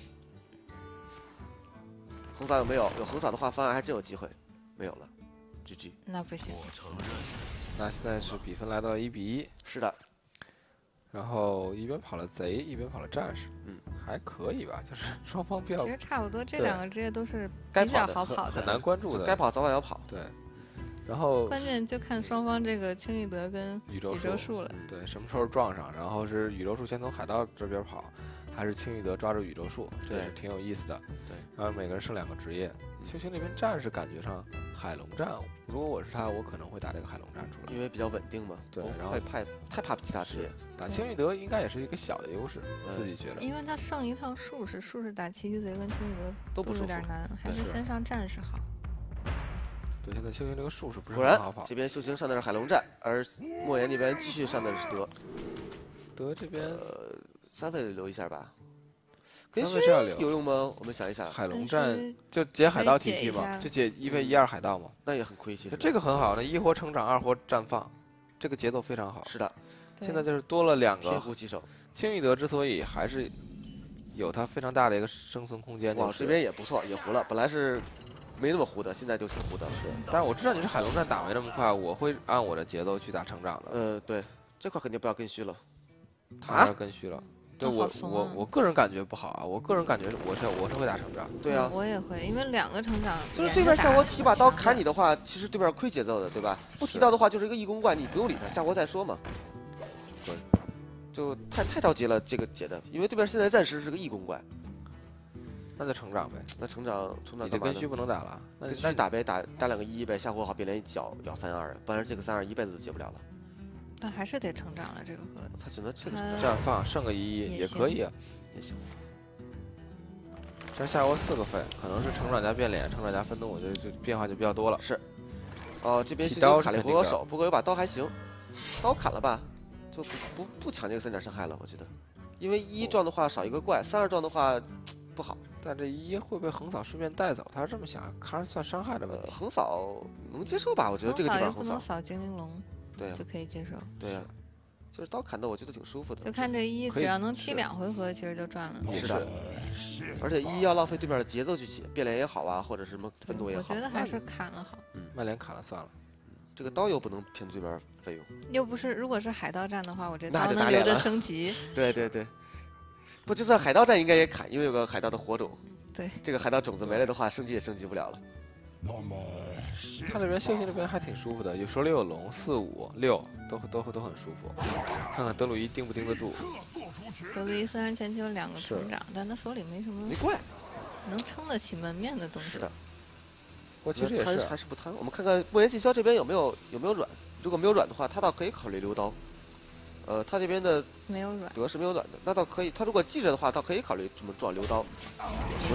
横扫有没有？有横扫的话，翻二还真有机会。没有了，G G。 那不行， 那现在是比分来到了一比一， 是的， 然后一边跑了贼，一边跑了战士， 嗯， 还可以吧，就是双方比较其实差不多，这对两个职业都是该比较跑的好跑很的。 难关注的， 该跑早晚要跑。 对。然后关键就看双方这个轻易德跟宇宙宇宙树了。 对，什么时候撞上，然后是宇宙树先从海盗这边跑，还是轻易德抓住宇宙树，这对是挺有意思的。 对， 然后每个人剩两个职业，修行那边战士感觉上海龙战，如果我是他，我可能会打这个海龙战出来。 因为比较稳定嘛，不对然后会派太怕其他职业。 打轻易德应该也是一个小的优势，我自己觉得。 因为他剩一趟术士，术士打奇迹贼跟轻易德都不舒服有点难，还对是先上战士好。 对，现在修行这个术士不是果然很好跑， 这边修行上的是海龙战，而莫言那边继续上的是德。 德这边呃，三费留一下吧。根三须费是要留有用吗？我们想一想， 海龙但战是就解海盗可以解一体系嘛， 下就解一费一二海盗嘛， 那也很亏，其实这个很好，那一活成长，二活绽放，这个节奏非常好。 是的， 对现在就是多了两天个胡骑手。 轻易德之所以还是有它非常大的一个生存空间， 哇， 就是这边也不错，也糊了。本来是没那么糊的，现在就挺糊的。 是，但是我知道你是海龙战打没那么快，我会按我的节奏去打成长的。 呃，对，这块肯定不要跟虚了。 他要跟虚了，对我这好怂啊我我个人感觉不好啊，我个人感觉我是我是会打成长。 对啊嗯，我也会，因为两个成长就是连着打对面夏活提把刀砍强你的话，其实对面亏节奏的，对吧？不提刀的话就是一个义工怪，你不用理他，下活再说嘛。 对， 就太太着急了，这个解的，因为对面现在暂时是个义工怪， 那就成长呗， 那成长成长你这干嘛呢跟虚不能打了，那跟那虚打呗，打打两个一呗，下活好变脸一脚咬三二，不然这个三二一辈子都解不了了。 但还是得成长了这个和他只能这个他绽放剩个一也行也可以啊。 也行。 这下活四个费，可能是成长加变脸，成长加愤怒，就就变化就比较多了。 是，哦，这边剃刀修行砍了一是肯定的回合手，不过有把刀还行，刀砍了吧，就不不不抢这个三点伤害了，我觉得，因为一撞的话少一个怪，三二撞的话不好。 但这一会被横扫顺便带走，他是这么想，看是算伤害的问呃， 题。 横扫能接受吧？我觉得这个地扫方横扫， 又不能扫精灵龙， 对呀、 就可以接受。 对呀、就是刀砍的，我觉得挺舒服的就。看这一， 可以只要能踢是两回合，其实就赚了。 是的，而且一要浪费对面的节奏去解，变脸也好啊，或者是什么愤怒也好我觉，得还是砍了好。 曼联砍了算了， 这个刀又不能骗对面费用。 又不是，如果是海盗战的话，我这那刀能留着就打脸了升级。 对对对，不就算海盗战应该也砍，因为有个海盗的火种。 对， 这个海盗种子没了的话，升级也升级不了了。 他这边休息这边还挺舒服的，有手里有龙，四五六都都都很舒服。看看德鲁伊盯不盯得住， 德鲁伊虽然前期有两个是成长，但他手里没什么没怪， 能撑得起门面的东西。 是的。 我其实也贪是， 还是不贪？我们看看莫言季霄这边有没有有没有软，如果没有软的话，他倒可以考虑溜刀。呃，他这边的没有软， 德是没有软的，那倒可以。他如果记着的话，倒可以考虑这么撞溜刀。行，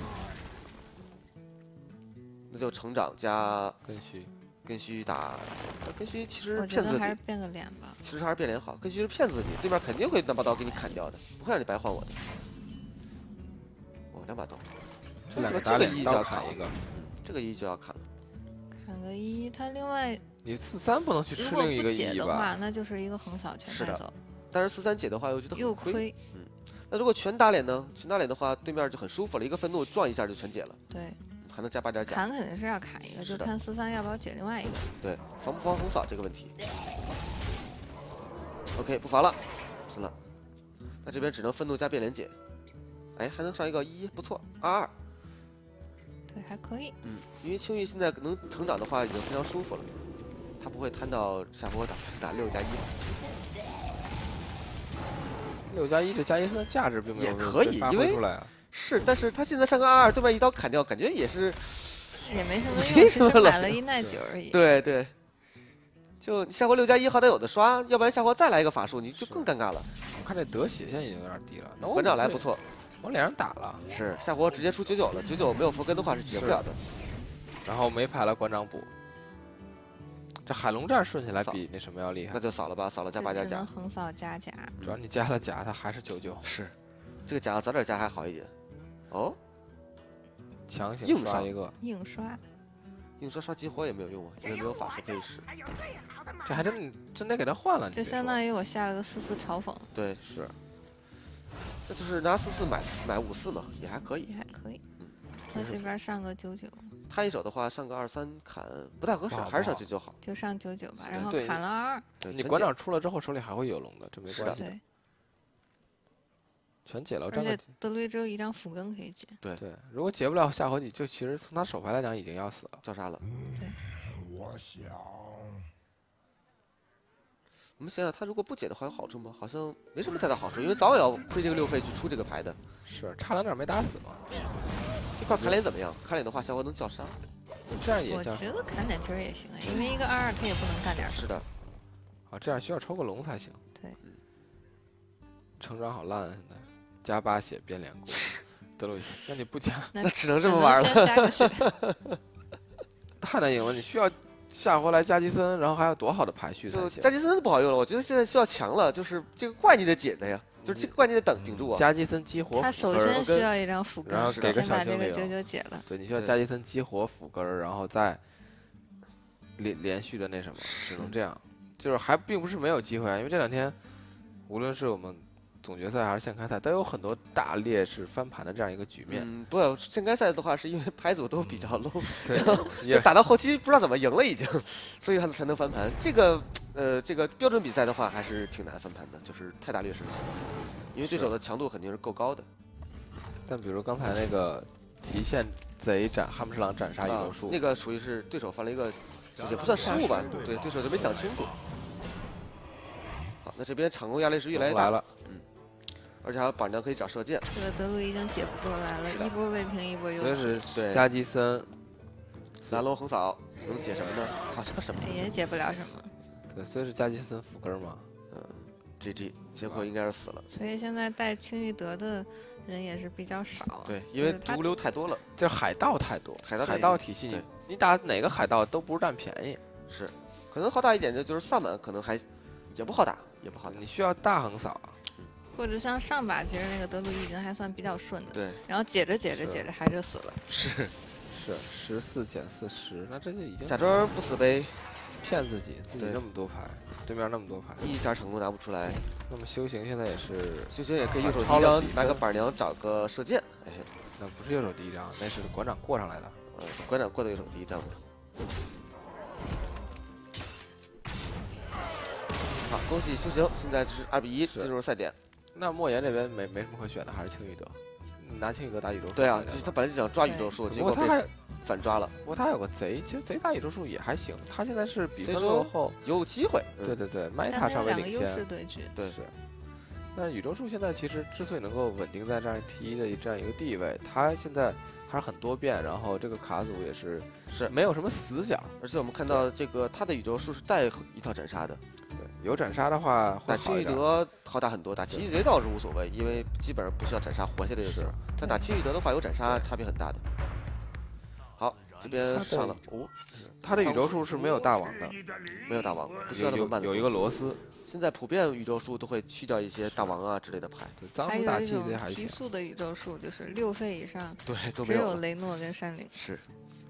那就成长加跟虚。 跟虚打，跟虚其实我觉骗自己， 得还是变个脸吧。 其实还是变脸好。跟虚是骗自己，对面肯定会拿把刀给你砍掉的，不会让你白换我的。哦，两把刀， 这两个这个打脸刀一就要砍砍一个， 这个一就要砍了。 砍个一，他另外你四三不能去吃如果另一个不解一吧？ 的话，那就是一个横扫是的全带走， 但是四三解的话，又觉得又很亏。 亏。 那如果全打脸呢？全打脸的话，对面就很舒服了，一个愤怒撞一下就全解了。 对， 还能加八点甲。 砍肯定是要砍一个，就看四三要不要解另外一个。 对，防不防红扫这个问题。OK， 不防了，是了。那这边只能愤怒加变连解。哎，还能上一个一，不错，二二。 对，还可以。 嗯，因为青玉现在能成长的话，已经非常舒服了，他不会摊到夏波打打六加一。 六加一的加一森的价值并没有也可以，因为出来啊。 是，但是他现在上个二二，对面一刀砍掉，感觉也是也没什么用，只是买了一耐久而已。 对对。就夏火六加一好歹有的刷，要不然夏火再来一个法术，你就更尴尬了。 我看这得血现在已经有点低了，那馆长来不错。 往脸上打了， 是夏火直接出九九了，九九没有佛根的话是解不了的。 然后没牌了，馆长补。这海龙战顺起来比那什么要厉害， 那就扫了吧，扫了加八加甲。 横扫加甲， 主要你加了甲，它还是九九。 是，这个甲早点加还好一点。哦， 强行硬刷一个， 硬刷， 硬刷刷激活也没有用啊，因为没有法术可以使。 这还真真得给他换了。 就相当于我下了个四四嘲讽。 对，是。那就是拿四四买买五四嘛，也还可以， 也还可以。嗯，那这边上个九九。 他一手的话，上个二三砍不太合适，还是上九九好。 就上九九吧，然后砍了二二。 对， 你馆长出了之后手里还会有龙的，这没关系。 对。 全解了， 而且德律只有一张辅根可以解。 对对，如果解不了下回你就其实从他手牌来讲已经要死了， 叫杀了。 对。 我想。 我们想想，他如果不解的话有好处吗？好像没什么太大好处，因为早晚要亏这个六费去出这个牌的。 是，差两点没打死嘛。 这块砍脸怎么样？砍脸的话，下回能叫杀。 这样也我觉得砍脸其实也行啊，因为一个二二他也不能干点。 是的。 啊，这样需要抽个龙才行。 对。 成长好烂啊！现在加八血变脸过，德鲁伊，那你不加， 那只能这么玩了。 太难赢了，你需要。下回来加基森，然后还有多好的排序才行。 就加基森不好用了，我觉得现在需要强了，就是这个怪你得解的呀，就是这个怪你得等顶住啊。 加基森激活， 他首先需要一张辅根， 然后给个小精灵， 先把这个九九解了。 对，你需要加基森激活辅根，然后再连连续的那什么，只能这样。就是还并不是没有机会啊，因为这两天无论是我们总决赛还是现开赛，都有很多大劣势翻盘的这样一个局面。 嗯，不，现开赛的话是因为牌组都比较 low， 对， 就打到后期不知道怎么赢了已经，所以他才能翻盘。这个呃，这个标准比赛的话还是挺难翻盘的，就是太大劣势的情况下，因为对手的强度肯定是够高的。 但比如刚才那个极限贼斩汉姆士郎斩杀宇宙树， 那个属于是对手犯了一个也不算失误吧，对，对手就没想清楚。好，那这边场控压力是越来越大了， 嗯。而且还有板娘可以找射箭， 这个德鲁已经解不过来了，一波未平一波又起。 对， 加基森， 蓝龙横扫能解什么呢？好像什么也解不了什么。 对，所以是加基森辅根嘛。 嗯 ，G G， 结果应该是死了。 所以现在带青玉德的人也是比较少。 对，因为毒瘤太多了， 就是海盗太多， 海盗海盗体系你你打哪个海盗都不是占便宜。 是，可能好打一点的就是萨满，可能还也不好打，也不好打。 你需要大横扫。 或者像上把，其实那个德鲁已经还算比较顺的， 对。 然后解着解着解着还是死了。 是， 是十四减四十，那这就已经假装不死呗， 骗自己，自己那么多牌，对面那么多牌， 一点成功拿不出来。 那么修行现在也是， 修行也可以右手第一张拿个板娘找个射箭，哎， 那不是右手第一张，那是馆长过上来的， 呃，馆长过的右手第一张嘛。好，恭喜修行，现在是二比一进入赛点。 那莫言这边没没什么可选的，还是青玉德，拿青玉德打宇宙树。 对啊，他本来就想抓宇宙树，结果他还反抓了。 不过他有个贼，其实贼打宇宙树也还行，他现在是比分落后， 有机会。 对对对，Meta 稍微领先。 优势对决。 对是。但宇宙树现在其实之所以能够稳定在这样 T 一的这样一个地位，他现在还是很多变，然后这个卡组也是是没有什么死角， 而且我们看到这个他的宇宙树是带一套斩杀的。 对，有斩杀的话， 打青玉德好打很多，打奇异贼倒是无所谓，因为基本上不需要斩杀活下来就行。但打青玉德的话，有斩杀差别很大的。好，这边上了哦， 他的宇宙树是没有大王的， 没有大王，不需要那么慢的。 有一个螺丝。 现在普遍宇宙树都会去掉一些大王啊之类的牌。 还有一种提速的宇宙树，就是六费以上， 对，都只有雷诺跟山岭。 是。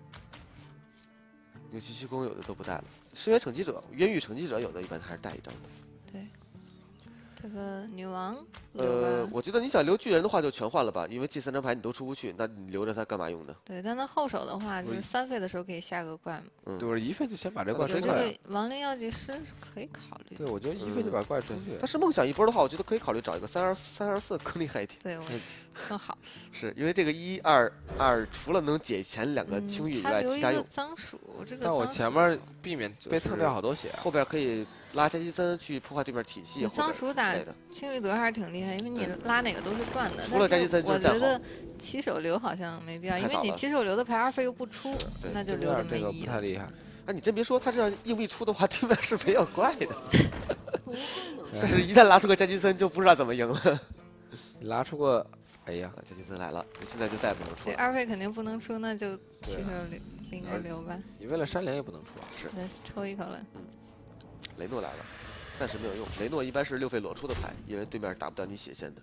扭曲虚空有的都不带了。深渊惩击者、冤狱惩击者有的一般还是带一张的。 对。 这个女王留呃， 吧， 我觉得你想留巨人的话就全换了吧，因为这三张牌你都出不去，那你留着它干嘛用呢？ 对，但他后手的话，就我是三费的时候可以下个怪嘛。 嗯， 就是一费就先把这有有这怪出来。 个亡灵药剂师是可以考虑对， 的。 我觉得一费就把怪出去。 但是梦想一波的话，我觉得可以考虑找一个三二三二四更厉害一点。 对，我更好。 是因为这个一二二除了能解前两个嗯青玉以他外， 留一个其他用脏鼠，这个但我脏鼠前面避免被就是蹭掉好多血啊。 后边可以拉加基森去破坏对面体系， 你后边脏鼠打之类的。 青玉德还是挺厉害，因为你对拉哪个都是赚的。 除了但是加基森就是战我觉得起手流好像没必要，因为你太早了起手流的牌二费又不出， 对那就对留着没面这个意义了。 不太厉害。 哎，你真别说，他这样硬币出的话，对面是没有怪的。但是，一旦拉出个加基森，就不知道怎么赢了。 你拉出个，哎呀， 啊，加基森来了，你现在就再也不能出了。 这二费肯定不能出，那就起对手留应该留吧。 你为了山连也不能出啊。 是再抽一口了， 雷诺来了，暂时没有用。雷诺一般是六费裸出的牌，因为对面打不掉你血线的。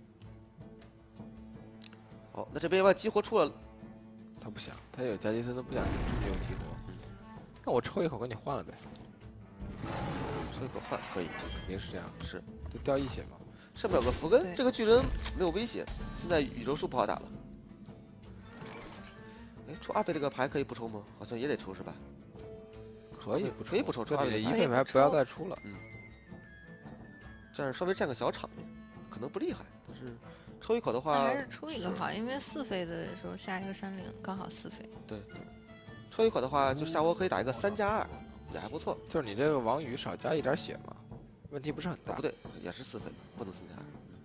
好，那这边要不要激活出了？ 他不想，他有加基森都不想直接用激活。那我抽一口跟你换了呗， 抽一口换可以， 肯定是这样， 是就掉一血嘛。 上面有个符根， 对这个巨人没有威胁。现在宇宙树不好打了。哎，出二费这个牌可以不抽吗？好像也得抽是吧？ 可以不抽， 可以不抽，抽二费这里的一可以不费牌不要抽再出了。 这样稍微占个小场面，可能不厉害，但是抽一口的那话还，是出一个好，因为四费的时候下一个山岭刚好四费。 抽一口的话，就下窝可以打一个三加二，也还不错。 就是你这个王宇少加一点血嘛，问题不是很大。 啊，不对，也是四费，不能三加二。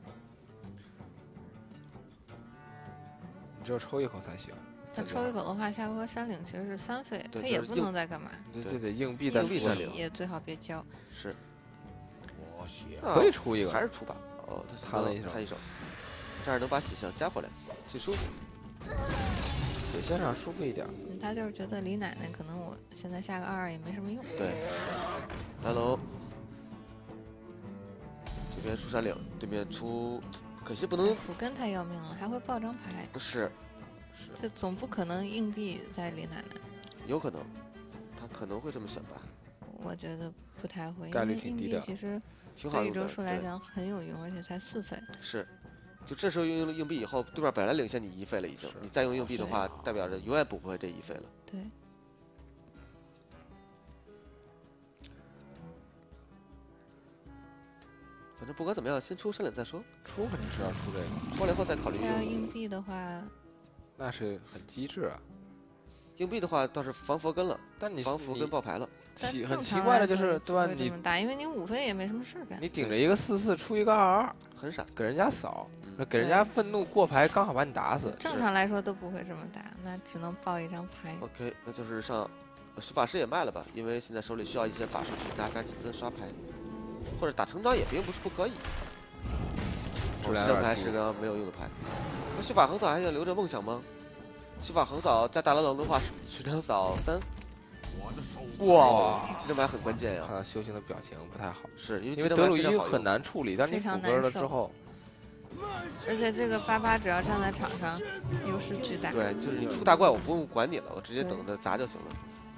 你只有抽一口才行。 那抽一口的话，下窝山岭其实是三费，他也不对就是硬能再干嘛。 对你就得硬币再硬币出来山岭也最好别交。 是， 我写那可以出一个， 还是出吧。哦，他摊了一手摊一手，这样能把血象加回来，最舒服。 血线上舒服一点。 嗯他就是觉得李奶奶可能我现在下个二二也没什么用。 对，蓝龙这边出山岭，对面出，可惜不能福根太要命了，还会爆张牌， 是， 这总不可能硬币在李奶奶。 有可能，他可能会这么选吧， 我觉得不太会， 概因为硬率挺低的币其实挺好用的。 对宇宙树来对， 讲很有用，而且才四费。 是，就这时候用了硬币以后，对面本来领先你一费了已经， 是你再用硬币的话，代表着永远补不回这一费了。 对， 反正不管怎么样，先出山岭再说， 出肯定是要出这个， 出来以后再考虑他要用。 硬币的话， 那是很机智啊。 硬币的话倒是防佛根了， 但你防佛根你爆牌了。 但奇很正常奇怪的来说就是，对吧？ 不会这你么打，因为你五费也没什么事儿干。 你顶着一个四四出一个二二， 很闪， 给人家扫， 嗯那给人家愤怒过牌，刚好把你打死。 正常来说都不会这么打，那只能爆一张牌。 OK，那就是上呃术法师也卖了吧，因为现在手里需要一些法术去加加几次刷牌，或者打成长也并不是不可以。哦， 出来这张二出牌是张没有用的牌。那虚法横扫还想留着梦想吗？虚法横扫加大蓝龙的话，水长扫三。 我的手哇，这张牌很关键呀、 看到修行的表情不太好， 是因为因为这张牌德鲁伊很非常好用。 难处理，但你非常补格了难受之后， 而且这个八八只要站在场上，优势巨大。 对，就是你出大怪，我不用管你了，我直接对等着砸就行了。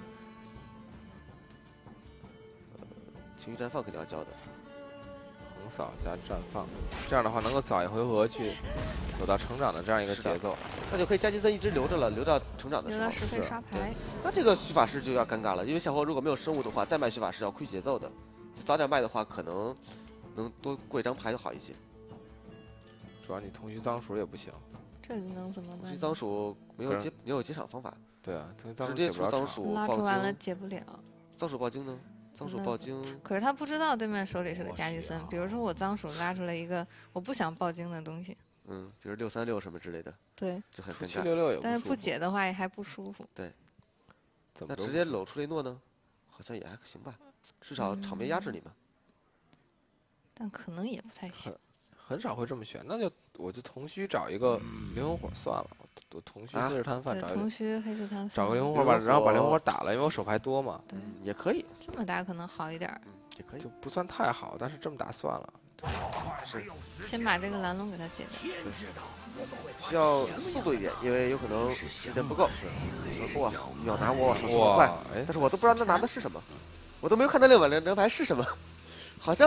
呃，情绪绽放肯定要交的。 横扫加绽放，这样的话能够早一回合去走到成长的这样一个是的节奏。 那就可以加金森一直留着了，留到成长的时候留到。十费是刷牌， 那这个虚法师就要尴尬了，因为下回如果没有生物的话，再卖虚法师要亏节奏的。早点卖的话，可能能多过一张牌就好一些。 主要你同须脏鼠也不行， 这能怎么办呢？ 虚脏鼠没有不是解没有解场方法， 对啊，同须脏直接鼠解不了场。 出脏鼠拉爆出完了精， 解不了。 脏鼠爆精呢？脏鼠那爆精， 可是他不知道对面手里是个加基森我， 比如说我脏鼠拉出来一个我不想爆精的东西， 嗯，比如六三六什么之类的， 对， 出就很尴尬。 七六六也但是不舒服解的话也还不舒服。 怎么都那直接搂出雷诺呢？好像也还行吧，至少场面压制你嘛。 但可能也不太行。 很少会这么选，那就我就同须找一个灵魂火算了，我我同须啊黑市摊贩对， 找一个同须黑石滩找个灵风魂火把， 灵魂然后把灵火魂火打了，因为我手牌多嘛， 对， 嗯，也可以， 这么打可能好一点儿。 嗯，也可以就。不算太好，但是这么打算了。 是先把这个蓝龙给他解掉。 需要速度一点，因为有可能时间不够。哇，秒拿我手速快， 哇，哎但，是我都不知道他拿的是什么，我都没有看到另外两张牌是什么，好像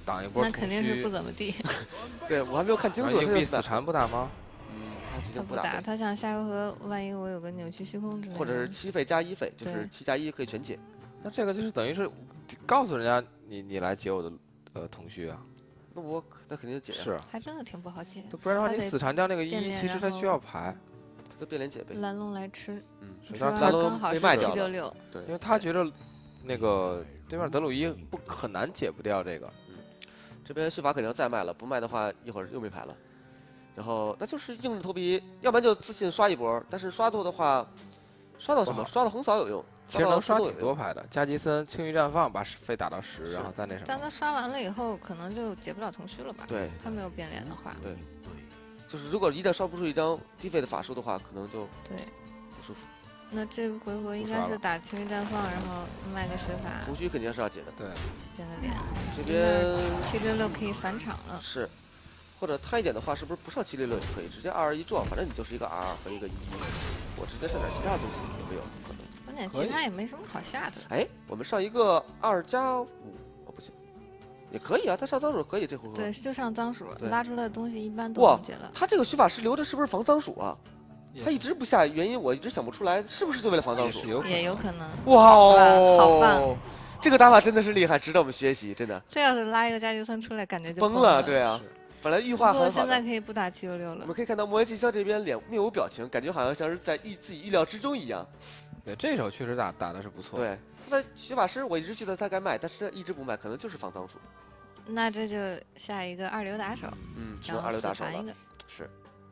挡一波那同肯定是不须， 怎么地。 对我还没有看清楚， 然后硬币死他就打缠不打吗？ 嗯，他直接他不打， 不打呗， 他想下回合万一我有个扭曲虚空之类的， 或者是七费加一费，就是对七加一可以全解。 那这个就是等于是告诉人家你你来解我的呃同须啊， 那我那肯定解呀， 是啊， 还真的挺不好解。 就不然的话你他得死缠掉那个一， 变脸其实它然后需要牌， 他就变脸解呗。 蓝龙来吃， 嗯， 是吧？ 但是他都刚好是被卖掉了七六六， 对， 因为他觉得那个对面德鲁伊不很难解不掉这个， 这边续法肯定要再卖了，不卖的话一会儿又没牌了。然后那就是硬着头皮，要不然就自信刷一波，但是刷多的话，刷到什么？ 不好刷到横扫有用， 其实能刷到愤怒有用。 挺多牌的。加吉森轻易绽放把费打到十， 是然后再那什么， 但他刷完了以后，可能就解不了同须了吧？ 对， 他没有变脸的话， 就是如果一旦刷不出一张低费的法术的话，可能就对。 不舒服。 那这回合应不刷了该是打青云绽放，然后卖个血法同须肯定是要解的。 对， 变个脸， 这边七六六可以返场了。 是，或者贪一点的话，是不是不上七六六也可以，直接二二一撞，反正你就是一个 R 和一个一，我直接上点其他东西有没有可能？ 关键可以其他也没什么好下的。 哎，我们上一个二加五，哦不行，也可以啊，他上脏鼠可以这回合。 对，就上脏鼠， 对拉出来的东西一般都哇能解了。 他这个虚法师留着是不是防脏鼠啊？ 也他一直不下，原因我一直想不出来，是不是就为了防脏鼠也是？有可也有能。 可能， 哇哇好棒！ 这个打法真的是厉害，值得我们学习，真的这要是拉一个加吉森出来，感觉就崩了。 了。对啊是， 本来预不过化很好的， 现在可以不打七六六了我们。可以看到莫言技校这边脸面无表情，感觉好像像是在预自己预料之中一样。 对，这手确实打打的是不错。， 对，他的学法师我一直觉得他该卖，但是他一直不卖，可能就是防脏鼠。 那这就下一个二流打手， 嗯，只然后能二流打手了。 死缠一个。 是，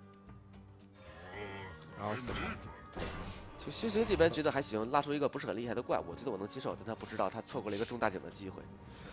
然后死缠。 就修行这边觉得还行，拉出一个不是很厉害的怪，我觉得我能接受，但他不知道他错过了一个中大奖的机会。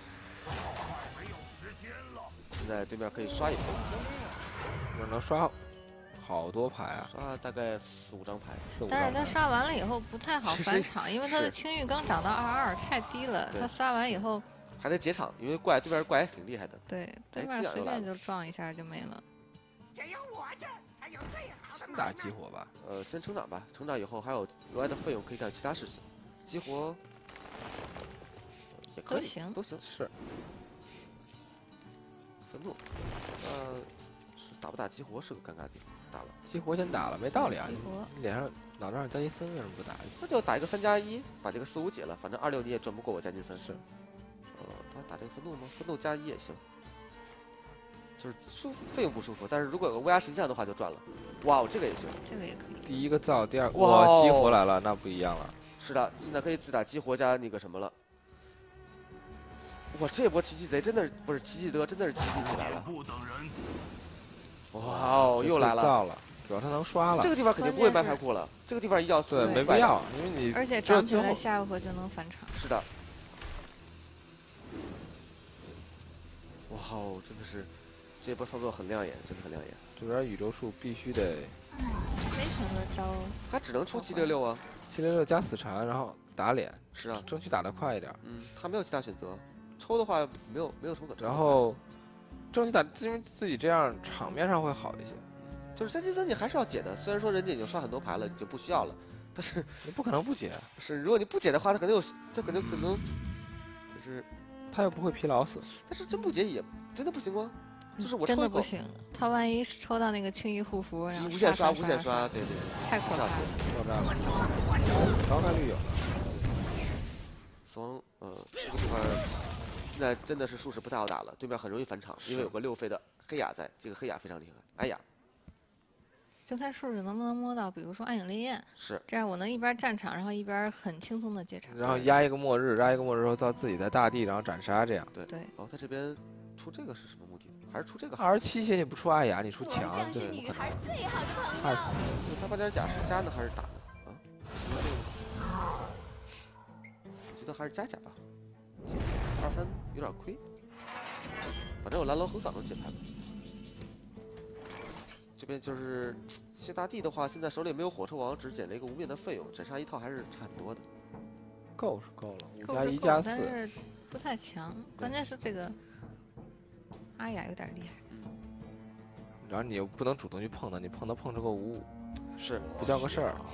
现在对面可以刷一波， 这能刷好多牌啊， 刷大概四五张牌。 四五但是他张牌。 刷完了以后不太好其实返场，因为他的是青玉刚涨到二二太低了， 对他刷完以后， 还得解场，因为怪对面怪还挺厉害的。 对对哎面随这样又来了便就撞一下就没了。 只有我这儿才有最好的先打买卖激活吧， 呃，先成长吧，成长以后还有额外的费用可以干其他事情，激活也可以， 都行都行。 是愤怒，呃，是打不打激活是个尴尬的地方，打了， 激活先打了，没道理啊！你激活你脸上脑袋上加吉森为什么不打？ 那就打一个三加一，把这个四五解了，反正二六你也赚不过我加金森。 是， 呃，他打这个愤怒吗？愤怒加一也行，就是舒服费用不舒服，但是如果有个乌鸦神像的话就赚了。哇哦，这个也行。 这个也可以。 第一个造，第二个哇哇，激哦活来了，那不一样了。 是的，现在可以自打激活加那个什么了。哇，这波奇迹贼真的是不是奇迹德，真的是奇迹起来了。哇哦，又来了。 造了，主要他能刷了这。个地方肯定不会卖牌库了，这个地方一定要对， 对没必要，因为你而且只有涨起来最后下回合就能返场。 是的。哇哦，真的是，这波操作很亮眼，真的很亮眼。 这边宇宙树必须得没什么招， 他只能出七六六啊。 七六六加死缠，然后打脸， 是啊， 争取打得快一点。 嗯，他没有其他选择，抽的话没有没有抽的。 然后争取打，因为自己这样场面上会好一些。 就是三七三你还是要解的，虽然说人家已经刷很多牌了，你就不需要了，但是你不可能不解， 是如果你不解的话，他可能有，他可能可能就是， 他又不会疲劳死。 但是真不解也真的不行吗？就是我真抽一口， 的不行。他万一抽到那个轻易护符，然后无限刷刷无限刷，，对对对， 太可怕了。 爆炸了，高概率有。 死亡呃这个地方现在真的是术士不太好打了，对面很容易返场，因为有个六费的黑雅在，这个黑雅非常厉害，哎呀就看术士能不能摸到，比如说暗影烈焰， 是这样我能一边战场，然后一边很轻松的接场。 然后压一个末日，压一个末日后到自己在大地，然后斩杀这样。 对对， 哦他这边出这个是什么目的？还是出这个好？ 二十七血你不出艾雅，你出我强， 像是这怎么可能？ 女孩最好的朋友。 害死你！ 他八点甲是加呢还是打呢？啊？我觉得还是加甲吧，二三有点亏。反正有蓝楼横扫能解牌了。这边就是谢大帝的话，现在手里没有火车王，只捡了一个无面的费用，斩杀一套还是差很多的。 够是够了，五够加是够但一加四， 是不太强。关键是这个阿雅有点厉害。 然后你又不能主动去碰它，你碰它碰出个五五， 是不叫个事儿。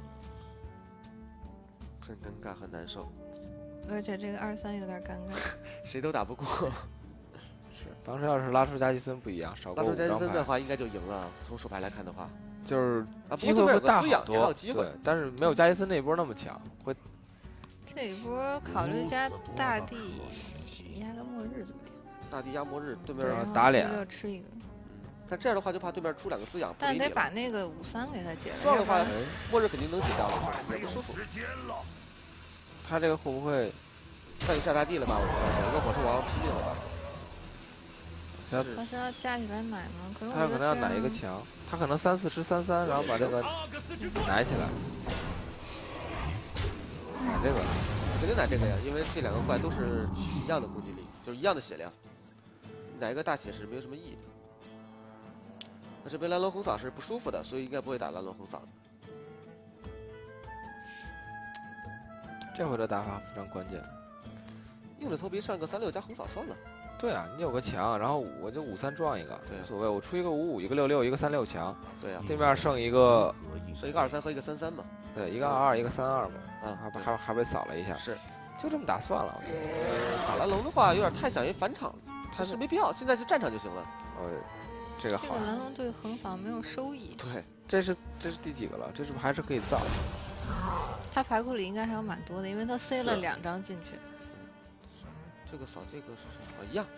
很尴尬，很难受， 而且这个二三有点尴尬。 谁都打不过。 当时要是拉出加基森不一样，少过五拉出加基张牌， 森的话，应该就赢了。从手牌来看的话， 就是啊， 机会会不过对面有个大好滋养，也还有多。 机会对，。但是没有加基森那一波那么强，会这一波考虑加大地压个末日怎么样？ 大地压末日，对面对， 儿然后打脸六吃一个， 但这样的话就怕对面出两个滋养，不但得理你了。 把那个五三给他解了。 这样的话要不然哎， 末日肯定能解掉了，也不舒服。 他这个会不会？ 那就下大地了吧？我觉得整个火车王拼命了吧？ 他他是要加起来奶吗？可是我他可能要觉得这样奶一个墙，他可能三四吃三三，然后把这个奶起来，奶这个。 肯定奶这个呀，因为这两个怪都是一样的攻击力，就是一样的血量，奶一个大血是没有什么意义的。那这边蓝龙红扫是不舒服的，所以应该不会打蓝龙红扫的。 这回的打法非常关键。 硬着头皮上个三六加红扫算了。 对啊，你有个墙，然后我就五三撞一个， 对啊无所谓。我出一个五五，一个六六，一个三六墙， 对呀、 对面剩一个， 剩一个二三和一个三三嘛。 对，一个二二，一个三二嘛， 啊， 还对还还被扫了一下， 是。 就这么打算了。我觉得呃，打蓝龙的话有点太想于返场了， 他他是没必要，现在是战场就行了。 呃，这个好这个，蓝龙对横扫没有收益， 对， 这是这是第几个了？这是不是还是可以造？ 他牌库里应该还有蛮多的，因为他塞了是两张进去。 这个扫这个是什么？啊，一样。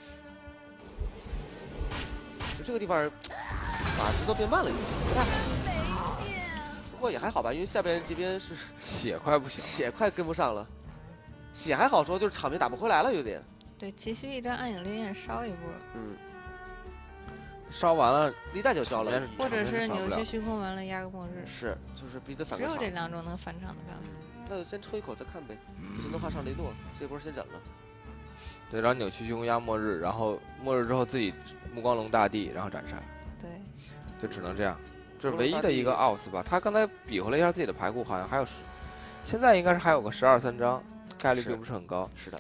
就这个地方，把节奏变慢了一点，不太好。不过也还好吧，因为下边这边是血快不行， 血快跟不上了，血还好说，就是场面打不回来了，有点。 对，急需一张暗影烈焰烧一波， 嗯， 烧完了历代就交了， 或者是场面扫不了扭曲虚空完了压个末日， 是，就是必须得反个场只有这。两种能返场的办法。 那就先抽一口再看呗，不行的话上雷诺，这波先忍了。 对，然后扭曲虚空压末日，然后末日之后自己目光龙大地，然后斩杀， 对， 就只能这样。这是唯一的一个 out 吧？他刚才比划了一下自己的牌库，好像还有十，现在应该是还有个十二三张，概率是并不是很高。 是的，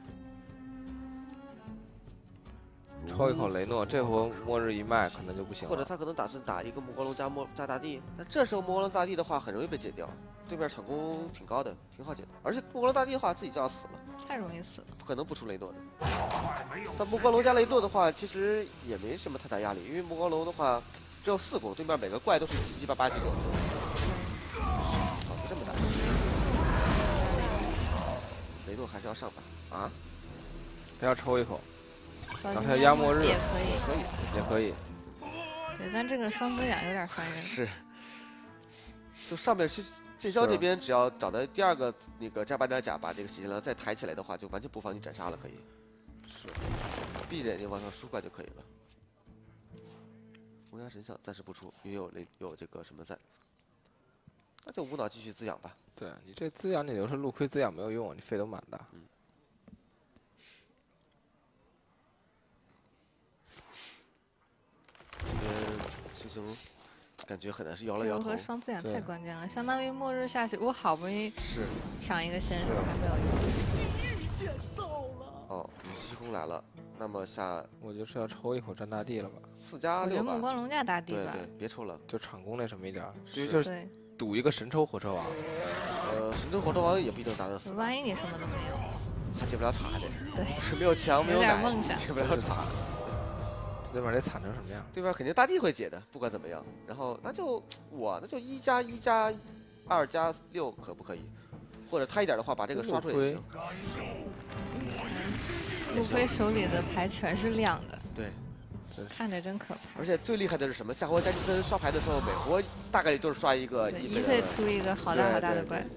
抽一口雷诺，这回末日一卖可能就不行了。 或者他可能打算打一个目光龙加末加大地，但这时候目光龙大地的话很容易被解掉，对面场攻挺高的，挺好解的。而且目光龙大地的话自己就要死了， 太容易死了。 不可能不出雷诺的。但目光龙加雷诺的话，其实也没什么太大压力，因为目光龙的话只有四攻，对面每个怪都是七七八八级攻。好，就这么打。雷诺还是要上吧？啊， 他要抽一口然后还有压末日也可以， 可以。 也可以。 对，但这个双子眼有点烦人。 是。就上面是剑霄这边，只要找到第二个那个加八点甲，把这个血量再抬起来的话，就完全不防你斩杀了，可以。是。闭着眼睛往上输怪就可以了。乌鸦神像暂时不出，因为有雷有这个什么在。那就无脑继续滋养吧。 对你这滋养，你留是陆亏滋养没有用，你费都满的。 嗯。这边熊熊感觉很难是摇了摇头这个和。双子眼对太关键了，相当于末日下去，我好不容易是。 抢一个先手还没有用。 哦，女虚空来了，那么下我就是要抽一口占大地了吧？ 四加我觉得六吧。 目光龙加大地吧。 对对，别抽了。 就场攻那什么一点儿， 是就是对， 赌一个神抽火车王。 呃，神州火车王也不一定打得死吧， 万一你什么都没有， 他解不了塔的。 对， 是没有墙，没有点奶， 梦想解不了塔。 对面得惨成什么样？ 对面肯定大地会解的，不管怎么样。然后那就我那就一加一加二加六可不可以？或者他一点的话，把这个刷出也行。 陆亏手里的牌全是亮的， 对， 看着真可怕。 而且最厉害的是什么？下回加积分刷牌的时候，每回大概率都是刷一个对， 一一可以出一个好大好大的对对怪。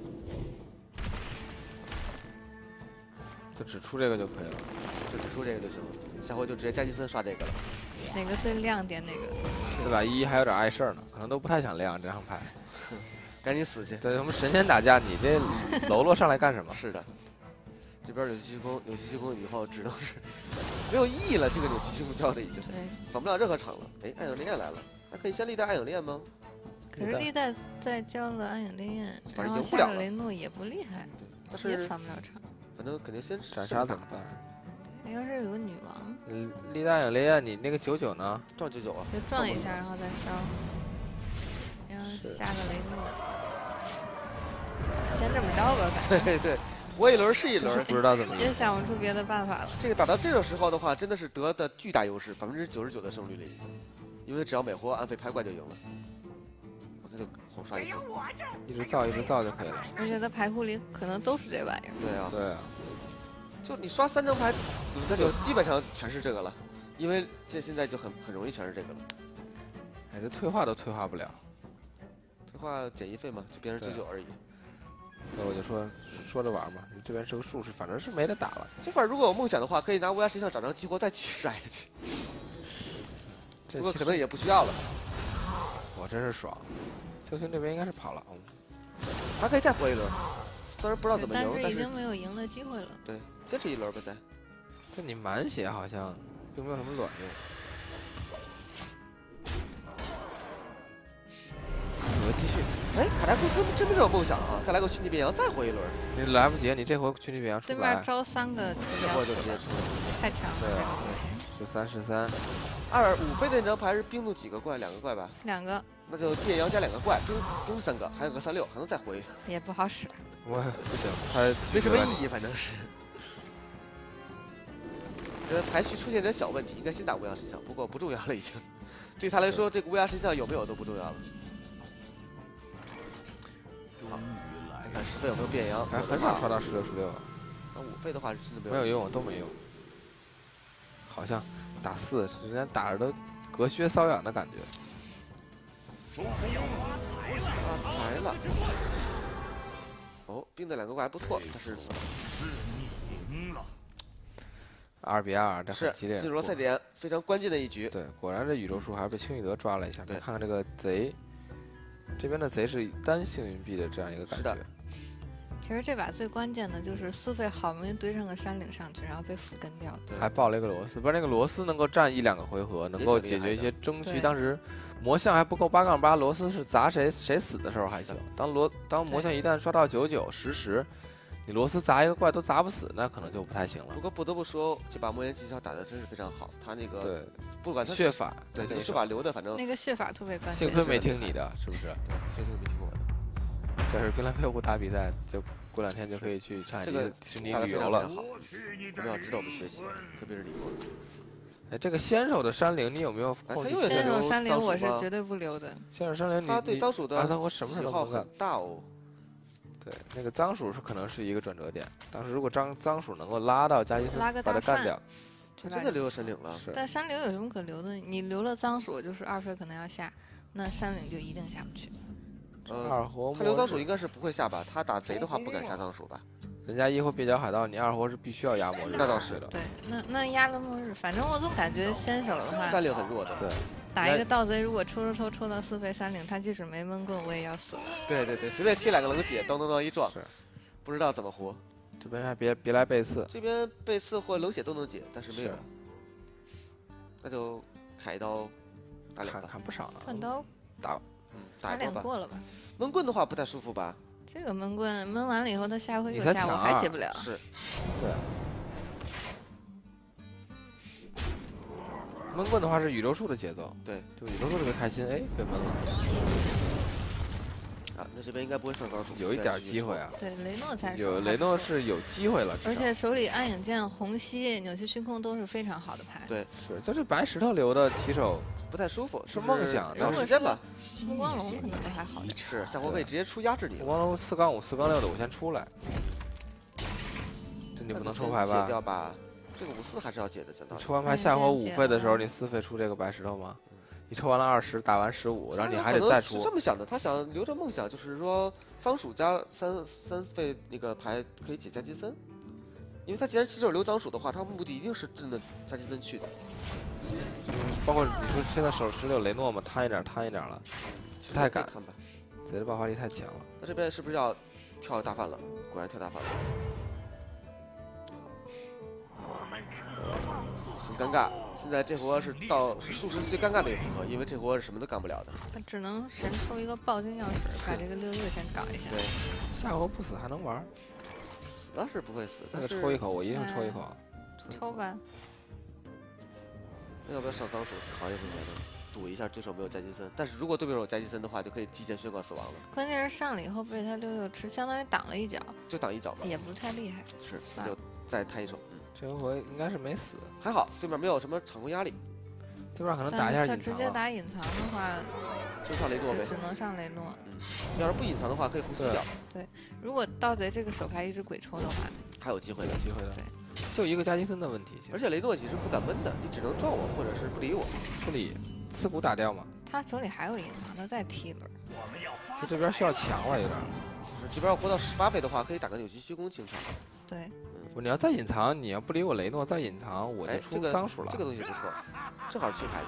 就只出这个就可以了。 就只出这个就行了。下回就直接加积分刷这个了。 哪个最亮点哪个？ 这把一还有点碍事儿呢，可能都不太想亮这张牌。 赶紧死去！ 对，他们神仙打架，你这喽啰上来干什么？ 是的，这边扭曲虚空，扭曲虚空以后只能是没有意义了。这个扭曲虚空交的已经是对， 反不了任何场了。哎，暗影烈焰来了，那可以先历代暗影烈焰吗？ 可是历代再交了暗影烈焰， 反正然后赢不了了下了雷诺也不厉害， 但是也反不了场。 反正肯定先斩先打杀怎么办？ 要是有个女王， 嗯，历代影烈焰，你那个九九呢？ 撞九九啊！ 就撞一下，然后再烧，然后下个雷诺，先这么着吧，反正对对， 活一轮是一轮， 不知道怎么也赢。 想不出别的办法了。 这个打到这种时候的话，真的是得的巨大优势，百分之九十九的胜率了已经，因为只要每活安飞排怪就赢了。我这就红刷一分。 一直造一直造就可以了。 而且他牌库里可能都是这玩意儿。 对啊， 对啊， 就你刷三张牌，那就基本上全是这个了，因为这现在就很很容易全是这个了。 哎，这退化都退化不了。 退化减一费嘛，就变成九九而已。 那我就说说着玩嘛，你这边是个术士，反正是没得打了。 这块如果有梦想的话，可以拿乌鸦身上找张激活再继续刷下去， 这不过可能也不需要了。 我真是爽。修行这边应该是跑了，嗯， 还可以再活一轮，虽然不知道怎么赢，但是但是已经没有赢的机会了。 对，坚持一轮吧再。 就你满血好像并没有什么卵用。我继续， 哎，卡达库斯真没有梦想啊！再来个群体变羊，再活一轮， 你来不及，你这回群体变羊出对不来面。招三个出这要死了， 活就直接出。 太强对了。 十三十三， 二五费的那张牌是冰怒几个怪？两个怪吧？ 两个那就变羊加两个怪，冰冰三个，还有个三六，还能再活一。 也不好使。 我不行，他没什么意义，反正是。这排序出现点小问题，应该先打乌鸦神像，不过不重要了已经。对他来说，这个乌鸦神像有没有都不重要了。好，看看十费有没有变羊， 还很少刷到十六十六， 那五费的话是真的没有没有用，都没用。好像打四，人家打着都隔靴搔痒的感觉。 发财了。哦，冰的两个怪还不错，但是二比二，这是很激烈。 进入了赛点，非常关键的一局。 对，果然这宇宙树还是被青玉德抓了一下。 对看看这个贼，这边的贼是单幸运币的这样一个感觉是的。 其实这把最关键的就是四费好不容易堆上个山岭上去，然后被腐根掉了。 对还爆了一个螺丝，不是那个螺丝能够站一两个回合，能够解决一些争区。 对当时魔像还不够八杠八，螺丝是砸谁谁死的时候还行。当螺当魔像一旦刷到九九十十，你螺丝砸一个怪都砸不死，那可能就不太行了不。过不得不说，这把魔岩技巧打的真是非常好。他那个对， 不管他血法， 对这个那血法留的，反正那个血法特别关键。 幸亏没听你的，是不是？ 对，这个没听过的。 这是冰蓝配户打比赛，就过两天就可以去上海迪这个士尼打得旅游了非常非。常好，我们要值得我们学习，特别是李默。 哎，这个先手的山灵，你有没有后期哎他又有先留手山脏鼠灵我是吗绝对不留的。 先手山灵你， 他对你脏鼠的啊他我什么事喜好都不干很大哦。 对，那个脏鼠是可能是一个转折点。当时如果脏脏鼠能够拉到加伊森， 拉个大饭把它干掉， 对吧真的留有神领了， 是但山岭有什么可留的？你留了脏鼠，就是二费可能要下，那山岭就一定下不去。 呃， 二活他留脏鼠末日应该是不会下吧？他打贼的话不敢下脏鼠吧？ 人家一活蹩脚海盗，你二活是必须要压末日的， 那倒是的。 对，那那压了末日，反正我总感觉先手的话， 山岭很弱的。 对， 打一个盗贼，如果抽抽抽抽到四费山岭，他即使没闷棍，我也要死了。 对对对，随便贴两个冷血，咚咚咚一撞， 是不知道怎么活。 这边还别别来背刺， 这边背刺或冷血都能解，但是没有是， 那就砍一刀打脸砍吧。 砍不少呢。 断刀打嗯， 打打一刀吧。 脸过了吧？ 闷棍的话不太舒服吧？ 这个闷棍闷完了以后，他下回你又下，我才抢二还解不了。 是， 对。闷棍的话是宇宙树的节奏， 对， 就宇宙树特别开心，哎，被闷了， 啊，那这边应该不会上脏鼠， 有一点机会啊。 对，雷诺才是有雷诺，是有机会了，至少而且手里暗影剑、红溪、扭曲虚空都是非常好的牌。 对是就这白石头留的骑手， 不太舒服， 是就是梦想找如果是时间吧。 目光龙可能都还好一点。 是下活位直接出压制你了， 光龙四杠五、四杠六的，我先出来。这你不能抽牌那就先解掉吧？ 吧。这个五四还是要解的，讲道理。 抽完牌下火五费的时候，你四费出这个白石头吗？你抽完了二十，打完十五，然后你还得再出是这。么想的，他想留着梦想，就是说仓鼠加三三费那个牌可以解加基森，因为他既然骑手留仓鼠的话，他目的一定是真的加基森去的。 包括你说现在手持有雷诺嘛，摊一点摊一点了，不太敢。 看吧。 贼的爆发力太强了。 那这边是不是要跳大饭了？果然跳大饭了。很尴尬，现在这活是到是术士最尴尬的一回合，因为这活是什么都干不了的。 他只能神抽一个爆金钥匙，把这个六六先搞一下。 对， 下回不死还能玩， 死了是不会死， 那但是个抽一口，我一定抽一口。 抽吧， 那要不要上脏鼠？考一回合呢？ 赌一下对手没有加基森，但是如果对面有加基森的话，就可以提前宣告死亡了， 关键是上了以后被他六六吃，相当于挡了一脚， 就挡一脚吧。 也不是太厉害。 是，那算了就再摊一手。嗯， 这回应该是没死， 还好对面没有什么场控压力， 对面可能打一下但是他直接隐藏了。 打隐藏的话， 就上雷诺呗。 就只能上雷诺。 嗯，要是不隐藏的话，可以胡须脚， 如果盗贼这个手牌一直鬼抽的话， 还有机会的有。机会的对。 就一个加基森的问题，其实而且雷诺你是不敢闷的，你只能撞我，或者是不理我。 不理刺骨打掉嘛， 他手里还有隐藏，他再踢一轮。 我们要发就这边需要强了有点儿。 就是这边要活到十八倍的话，可以打个扭曲虚空清场。 对， 不你要再隐藏，你要不理我雷诺再隐藏，我就哎，这出个脏鼠了。 这个东西不错，正好是去牌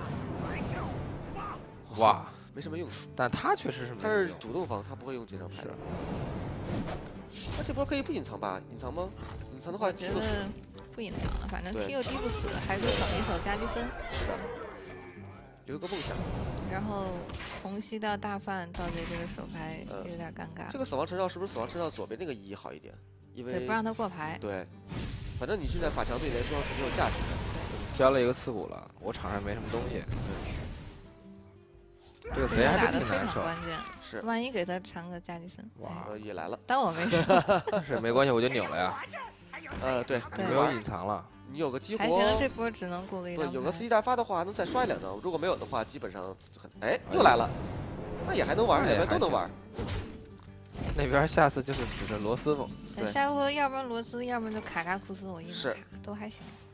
的， 哇， 没什么用处。 但他确实是没他是用主动方，他不会用这张牌是的。那这波可以不隐藏吧？隐藏吗？隐藏的话， 我觉得不隐藏了，反正对踢又踢不死，还是省一手加基森。 是的，留一个梦想。 然后虹吸到大范盗贼这个手牌呃有点尴尬， 这个死亡城绕是不是死亡城绕左边那个一好一点？因为对，不让他过牌。 对，反正你现在法强对你来说是没有价值的。 挑了一个刺骨了，我场上没什么东西。这个这贼还个打的非是挺难受。 常关键， 是， 万一给他缠个加基森， 哇哎， 呃，也来了。 当我没说。 是没关系，我就扭了呀， 呃，对， 对没有隐藏了。 你有个激还活， 行，这波只能过个一不张牌。 有个四级大发的话，能再刷一两张。如果没有的话，基本上很哎又来了，那也还能玩， 那也两边都能还玩。 那边下次就是指着罗斯风， 哎对下一回要不然罗斯，要不然就卡扎库斯，我硬是卡都还行。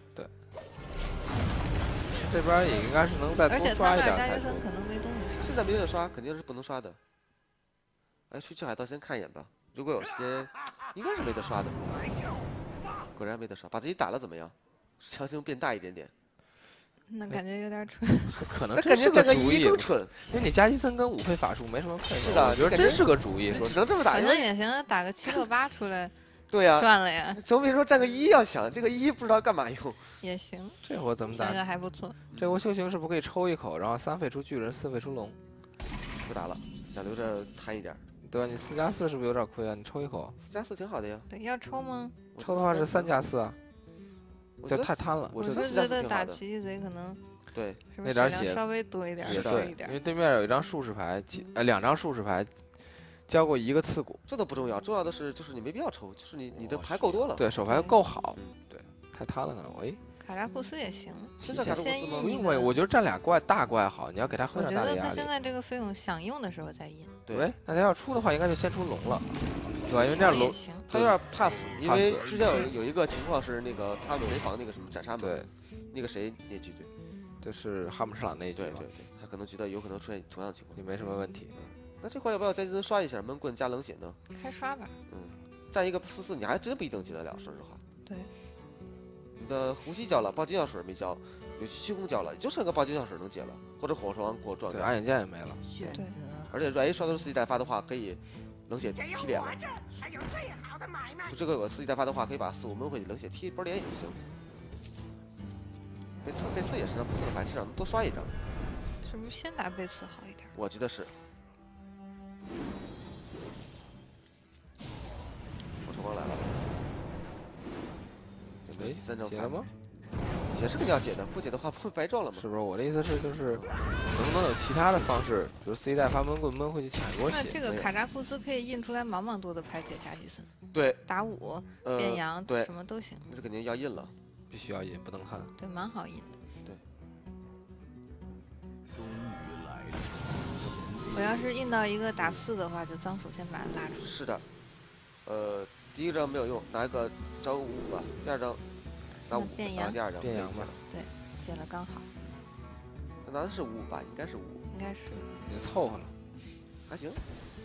这边也应该是能再多而且他刷一那点才对。 加基森可能没东西刷。 现在没得刷，肯定是不能刷的。哎，去去海盗先看一眼吧，如果有时间，应该是没得刷的。果然没得刷，把自己打了怎么样？强行变大一点点， 那感觉有点蠢。 可能那真是感觉这个主意， 一更蠢， 因为你加基森跟五费法术没什么配合。 是的我觉得感觉真是个主意。说只只能这么打。 反因为正也行，打个七六八出来对呀， 赚了呀， 总比说占个一要强，这个一不知道干嘛用。 也行， 这货怎么想打？ 想还不错。 这货修行是不是可以抽一口，然后三费出巨人，四费出龙， 不打了，想留着贪一点。 对吧？你四加四是不是有点亏啊？你抽一口， 四加四挺好的呀。 对，要抽吗？ 我抽的话是三加四啊，这我觉得太贪了。 是我觉得四加觉得打四挺好的。 奇迹贼可能对， 是不那点儿血是血量稍微多一点， 也对是一，点因。为对面有一张术士牌，几呃两张术士牌，交过一个刺骨， 这都不重要，重要的是就是你没必要抽，就是你你的牌够多了。 对手牌够好嗯， 对，太贪了可能。哎， 卡扎库斯也行， 现在卡住先公司吗印？ 不用过，我觉得占俩怪大怪好，你要给他我喝点大的压力觉得他现。在这个费用想用的时候再印， 对喂，，那他要出的话，应该就先出龙了，对吧？因为这样龙也行。 他有点怕死，因为怕死之前有有一个情况是那个他们没防那个什么斩杀门， 对， 那个谁那局对这是哈姆士朗那一局嘛对对，对，他可能觉得有可能出现同样的情况。 也没什么问题。 那这块要不要加基森刷一下闷棍加冷血呢？ 开刷吧， 占一个四四，你还真不一定接得了，说实话。 对， 你的虹吸交了，爆金药水没交，有虚空交了，也就剩个爆金药水能解了，或者火霜王给我撞对， 掉。 暗影剑也没了。 对， 而且软 A 刷都是四级代发的话，可以冷血只有踢脸了我。这才有最好的买卖就。这个有个四级代发的话，可以把四五闷回去，冷血踢一波脸也行。贝刺贝刺也是张不错的牌，至少能多刷一张， 是不是先打贝茨好一点？ 我觉得是。火冲光来了，有没有第三张牌解了？吗？ 解是肯定要解的，不解的话不会白撞了吗？ 是不是？我的意思是，就是能不能有其他的方式，比如 C 代发闷棍闷回去抢一波血？ 那这个没有卡扎库斯可以印出来茫茫多的牌解加基森， 对， 打五、 呃， 变羊对什么都行， 那这肯定要印了。 必须要引，不能看。 对，蛮好印的。我要是印到一个打四的话，就脏手先把它拉出去。 是的，呃，第一张没有用，拿一个张五五吧，第二张拿五， 变羊拿第二张变羊吧， 解了刚好， 拿的是五五吧，应该是五五， 应该是。 已经凑合了， 还行。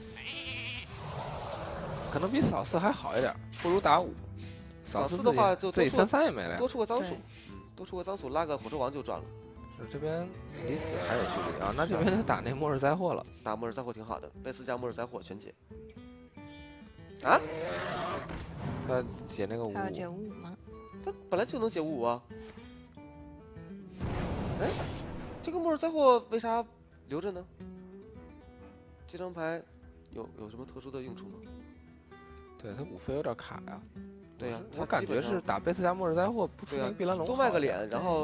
可能比扫四还好一点，不如打五。 扫四四的话就自己多出三三也没了呀多。出个脏鼠对， 嗯，多出个脏鼠拉个火车王就赚了。 是这边离死还有距离啊，那这边就打那末日灾祸了。 打末日灾祸挺好的，贝斯加末日灾祸全解。啊？ 他解那个五还要解五五吗？ 他本来就能解五五啊。哎，这个末日灾祸为啥留着呢？这张牌有有什么特殊的用处吗？ 对他五费有点卡呀。 对呀、 我感觉是打贝斯加末日灾祸不出对呀那个碧蓝龙多卖好一点个脸，然后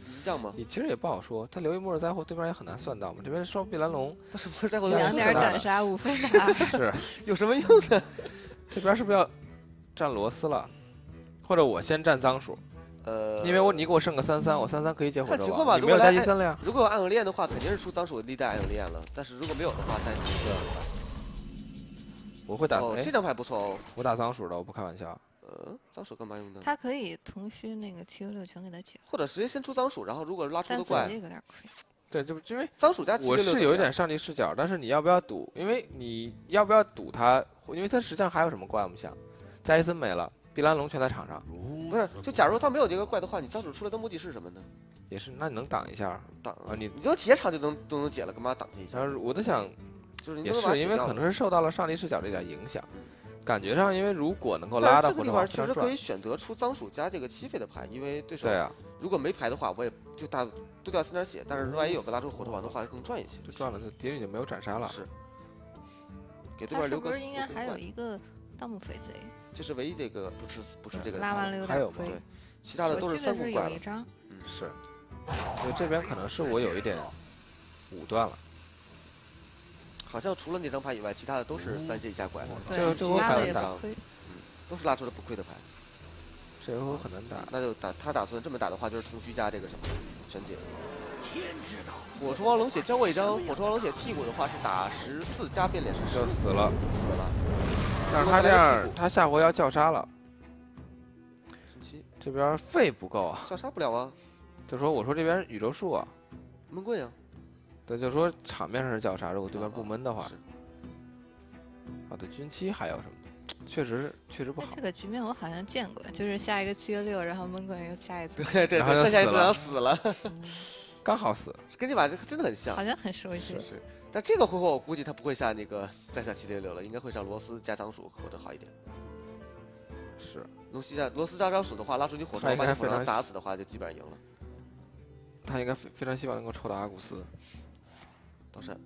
一样吗？ 你其实也不好说，他留一末日灾祸，对面也很难算到嘛。这边烧碧蓝龙， 但是末日灾祸两点斩杀五费打， 是有什么用呢？ 这边是不是要占罗斯了？或者我先占脏鼠？ 呃， 因为我你给我剩个三三，我三三可以解火看情况吧。 车王，你没有加如果来基森了呀？ 如果有暗影链的话，肯定是出脏鼠历代暗影链了。但是如果没有的话，再几个。 我会打， 哦， 哎这张牌不错哦。 我打脏鼠的，我不开玩笑。 呃，脏鼠干嘛用的？ 他可以同须那个七六六全给他解， 或者直接先出脏鼠，然后如果拉出但的怪， 自己有点亏。 对，这不因为脏鼠加七我六六是有一点上帝视角，但是你要不要赌？因为你要不要赌他？因为他实际上还有什么怪？我们想，加伊森没了，碧蓝龙全在场上， 不是，就假如他没有这个怪的话，你脏鼠出来的目的是什么呢？ 也是，那你能挡一下挡啊？你你就铁场就能都能解了，干嘛挡他一下？ 然后我在想， 就是你也都能把它解掉是因为可能是受到了上帝视角这点影响，感觉上因为如果能够但拉到是这个地方火车王非常赚其实可以，选择出脏鼠加这个七费的牌，因为对手对啊， 如果没牌的话，我也就大多掉三点血，但是万一有个拉出火车王的话，更赚一些。 就赚了，就敌人就没有斩杀了。 是，给对他是面留个不是应该四怪还有一个盗墓匪贼？ 这是唯一这个不吃不吃这个的拉完了有点亏还有吗。 对，其他的都我记得是三攻怪了有一。张， 是，所以这边可能是我有一点武断了。 好像除了那张牌以外，其他的都是三 C 加怪， 这对， 这我拉的也还有打不亏。 都是拉出的不亏的牌。 这回合很难打。 那就打他打算这么打的话，就是同须加这个什么全解。火车王冷血交过一张，火车王冷血剔骨的话是打十四加变脸是就十死了， 死了。 但是他这样，他下回要叫杀了， 神奇， 这边费不够啊。 叫杀不了啊， 就说我说这边宇宙树啊， 闷棍呀。 对，就说场面上是叫杀，如果对面不闷的话是， 啊，对，军期还有什么？确实确实不好哎，这。个局面我好像见过，就是下一个七个六，然后闷棍又下一次， 对对对， 然后就再下一次死了然后死了， 刚好死， 跟这把这真的很像好。像很熟悉。 是，但这个回合我估计他不会下那个再下七六六了，应该会上罗斯加仓鼠或者好一点。 是罗斯加罗斯加仓鼠的话，拉出你火车王把你火车王砸死的话，就基本上赢了。 他应该非非常希望能够抽到阿古斯。 倒是，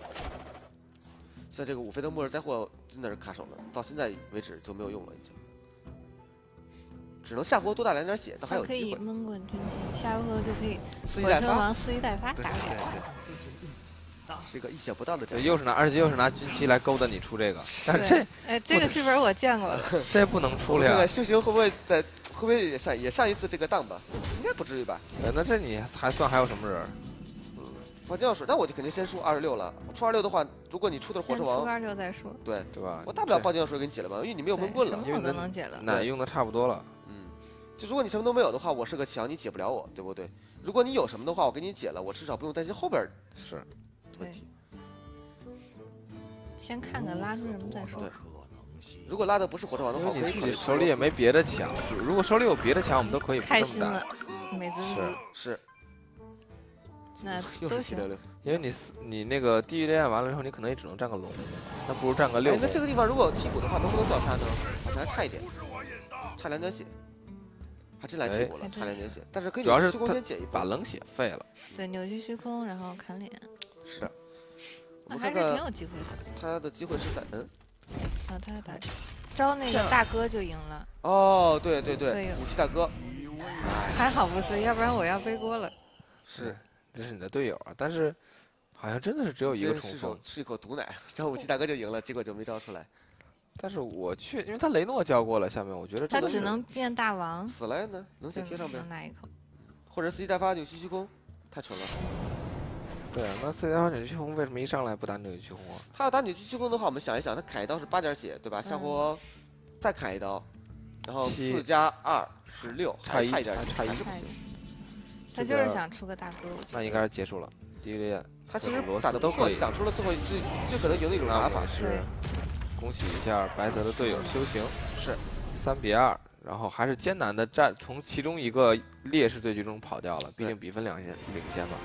像这个五费的末日灾祸真的是卡手了，到现在为止就没有用了，已经，只能下回合多打两点血，但还他可以有机会。 闷棍军旗，下回合就可以肆意待发， 火车王肆意待发对打脸。 对对，是一个意想不到的战对， 法。 又是拿，而且又是拿军旗来勾搭你出这个，但是这对，哎，这个剧本我见过了。 这不能出我看看了呀。 修行会不会在会不会也上也上一次这个当吧？应该不至于吧？ 呃那这你还算还有什么人？ 发金钥匙，那我就肯定先出二十六了。我出二十六的话，如果你出的是火车王， 先出二六再说。 对对吧？ 我大不了报金钥匙给你解了嘛，因为你没有闷棍了对什。么我都能解了。 奶用的差不多了。 嗯，就如果你什么都没有的话，我是个强，你解不了我，对不对？如果你有什么的话，我给你解了，我至少不用担心后边是， 问题。 先看看拉出什么再说。 对如果拉的不是火车王的话， 因为我可以考虑你自己手里也没别的枪，如果手里有别的枪，我们都可以不这么打开心了。，美滋滋。 是那又都行。 是七六六。 因为你死你那个地狱恋爱完了之后，你可能也只能占个龙，那不如占个六哎，那龙。 这个地方如果有替补的话，能不能叫杀呢？好像还差一点，差两点血，还真来替补了， 哎差两点血。但是可以主要是虚空他先解一波。 把冷血废了。 对，扭曲虚空，然后砍脸， 是的，我那还是挺们看看有机会的。 他的机会是在嗯。 啊，他打招那个大哥就赢了， 哦，对对对， 对武器大哥还好不是，要不然我要背锅了。 是这是你的队友啊，但是好像真的是只有一个冲锋是一口。是一口毒奶，招武器大哥就赢了，结果就没招出来， 但是我去，因为他雷诺教过了，下面我觉得他这个是只能变大王， 死了呢，能先就贴上呗能，拿一口。 或者司机代发扭曲虚空，太蠢了。 对啊，那四连环扭曲红为什么一上来不打扭曲红啊？ 他要打扭曲虚空的话，我们想一想，他砍一刀是八点血，对吧？下活再砍一刀，然后七四加二是六， 差一还差一点血， 还差一差一还是不行。 他就是想出个大哥，我觉得那应该是结束了。第一列他其实罗斯打的不错， 都可以想出了最后最最可能赢的一种打法那我们。是恭喜一下白泽的队友修行，是三比二，然后还是艰难的战从其中一个劣势对局中跑掉了，毕竟比分两先领先嘛。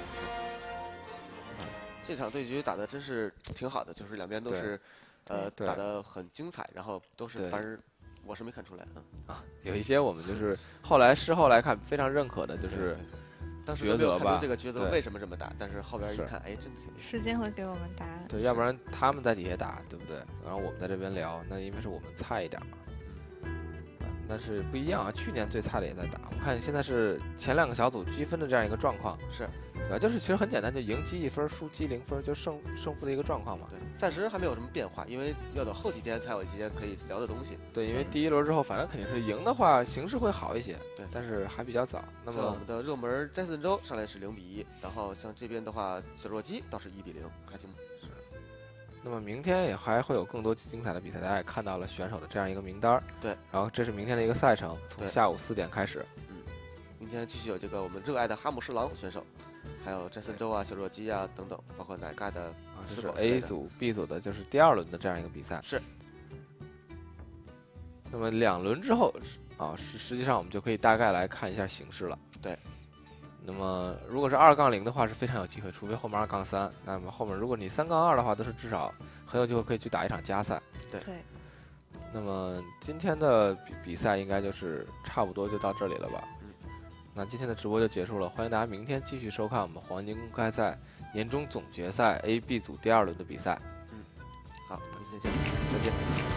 这场对局打的真是挺好的，就是两边都是，呃， 对打的很精彩，然后都是对反正我是没看出来啊。 啊，有一些我们就是后来事后来看非常认可的，就是当时都没有抉择吧看出这个抉择对为什么这么打，但是后边一是看，哎，真的挺厉害。 时间会给我们答案。 对，要不然他们在底下打，对不对？然后我们在这边聊，那因为是我们菜一点嘛。 但是不一样啊，去年最菜的也在打。我看现在是前两个小组积分的这样一个状况， 是， 对吧？就是其实很简单，就赢积一分，输积零分，就胜胜负的一个状况嘛。 对，暂时还没有什么变化，因为要等后几天才有一些可以聊的东西。 对，因为第一轮之后，反正肯定是赢的话，形势会好一些。 对， 但是还比较早。那么像我们的热门斋森州上来是零比一，然后像这边的话，小弱鸡倒是一比零，还行。 那么明天也还会有更多精彩的比赛，大家也看到了选手的这样一个名单。 对， 然后这是明天的一个赛程，从下午四点开始。 嗯，明天继续有这个我们热爱的哈姆十郎选手，还有斋森州啊、小弱鸡啊等等，包括奶盖的啊，这是 A 组、B 组的，就是第二轮的这样一个比赛。 是。 那么两轮之后啊，实实际上我们就可以大概来看一下形势了。 对。 那么如果是二杠零的话，是非常有机会，除非后面二杠三。那么后面如果你三杠二的话，都是至少很有机会可以去打一场加赛。 对。 对。 那么今天的比比赛应该就是差不多就到这里了吧？ 嗯。 那今天的直播就结束了，欢迎大家明天继续收看我们黄金公开赛年终总决赛 A、B 组第二轮的比赛。 嗯。好，明天见，再见。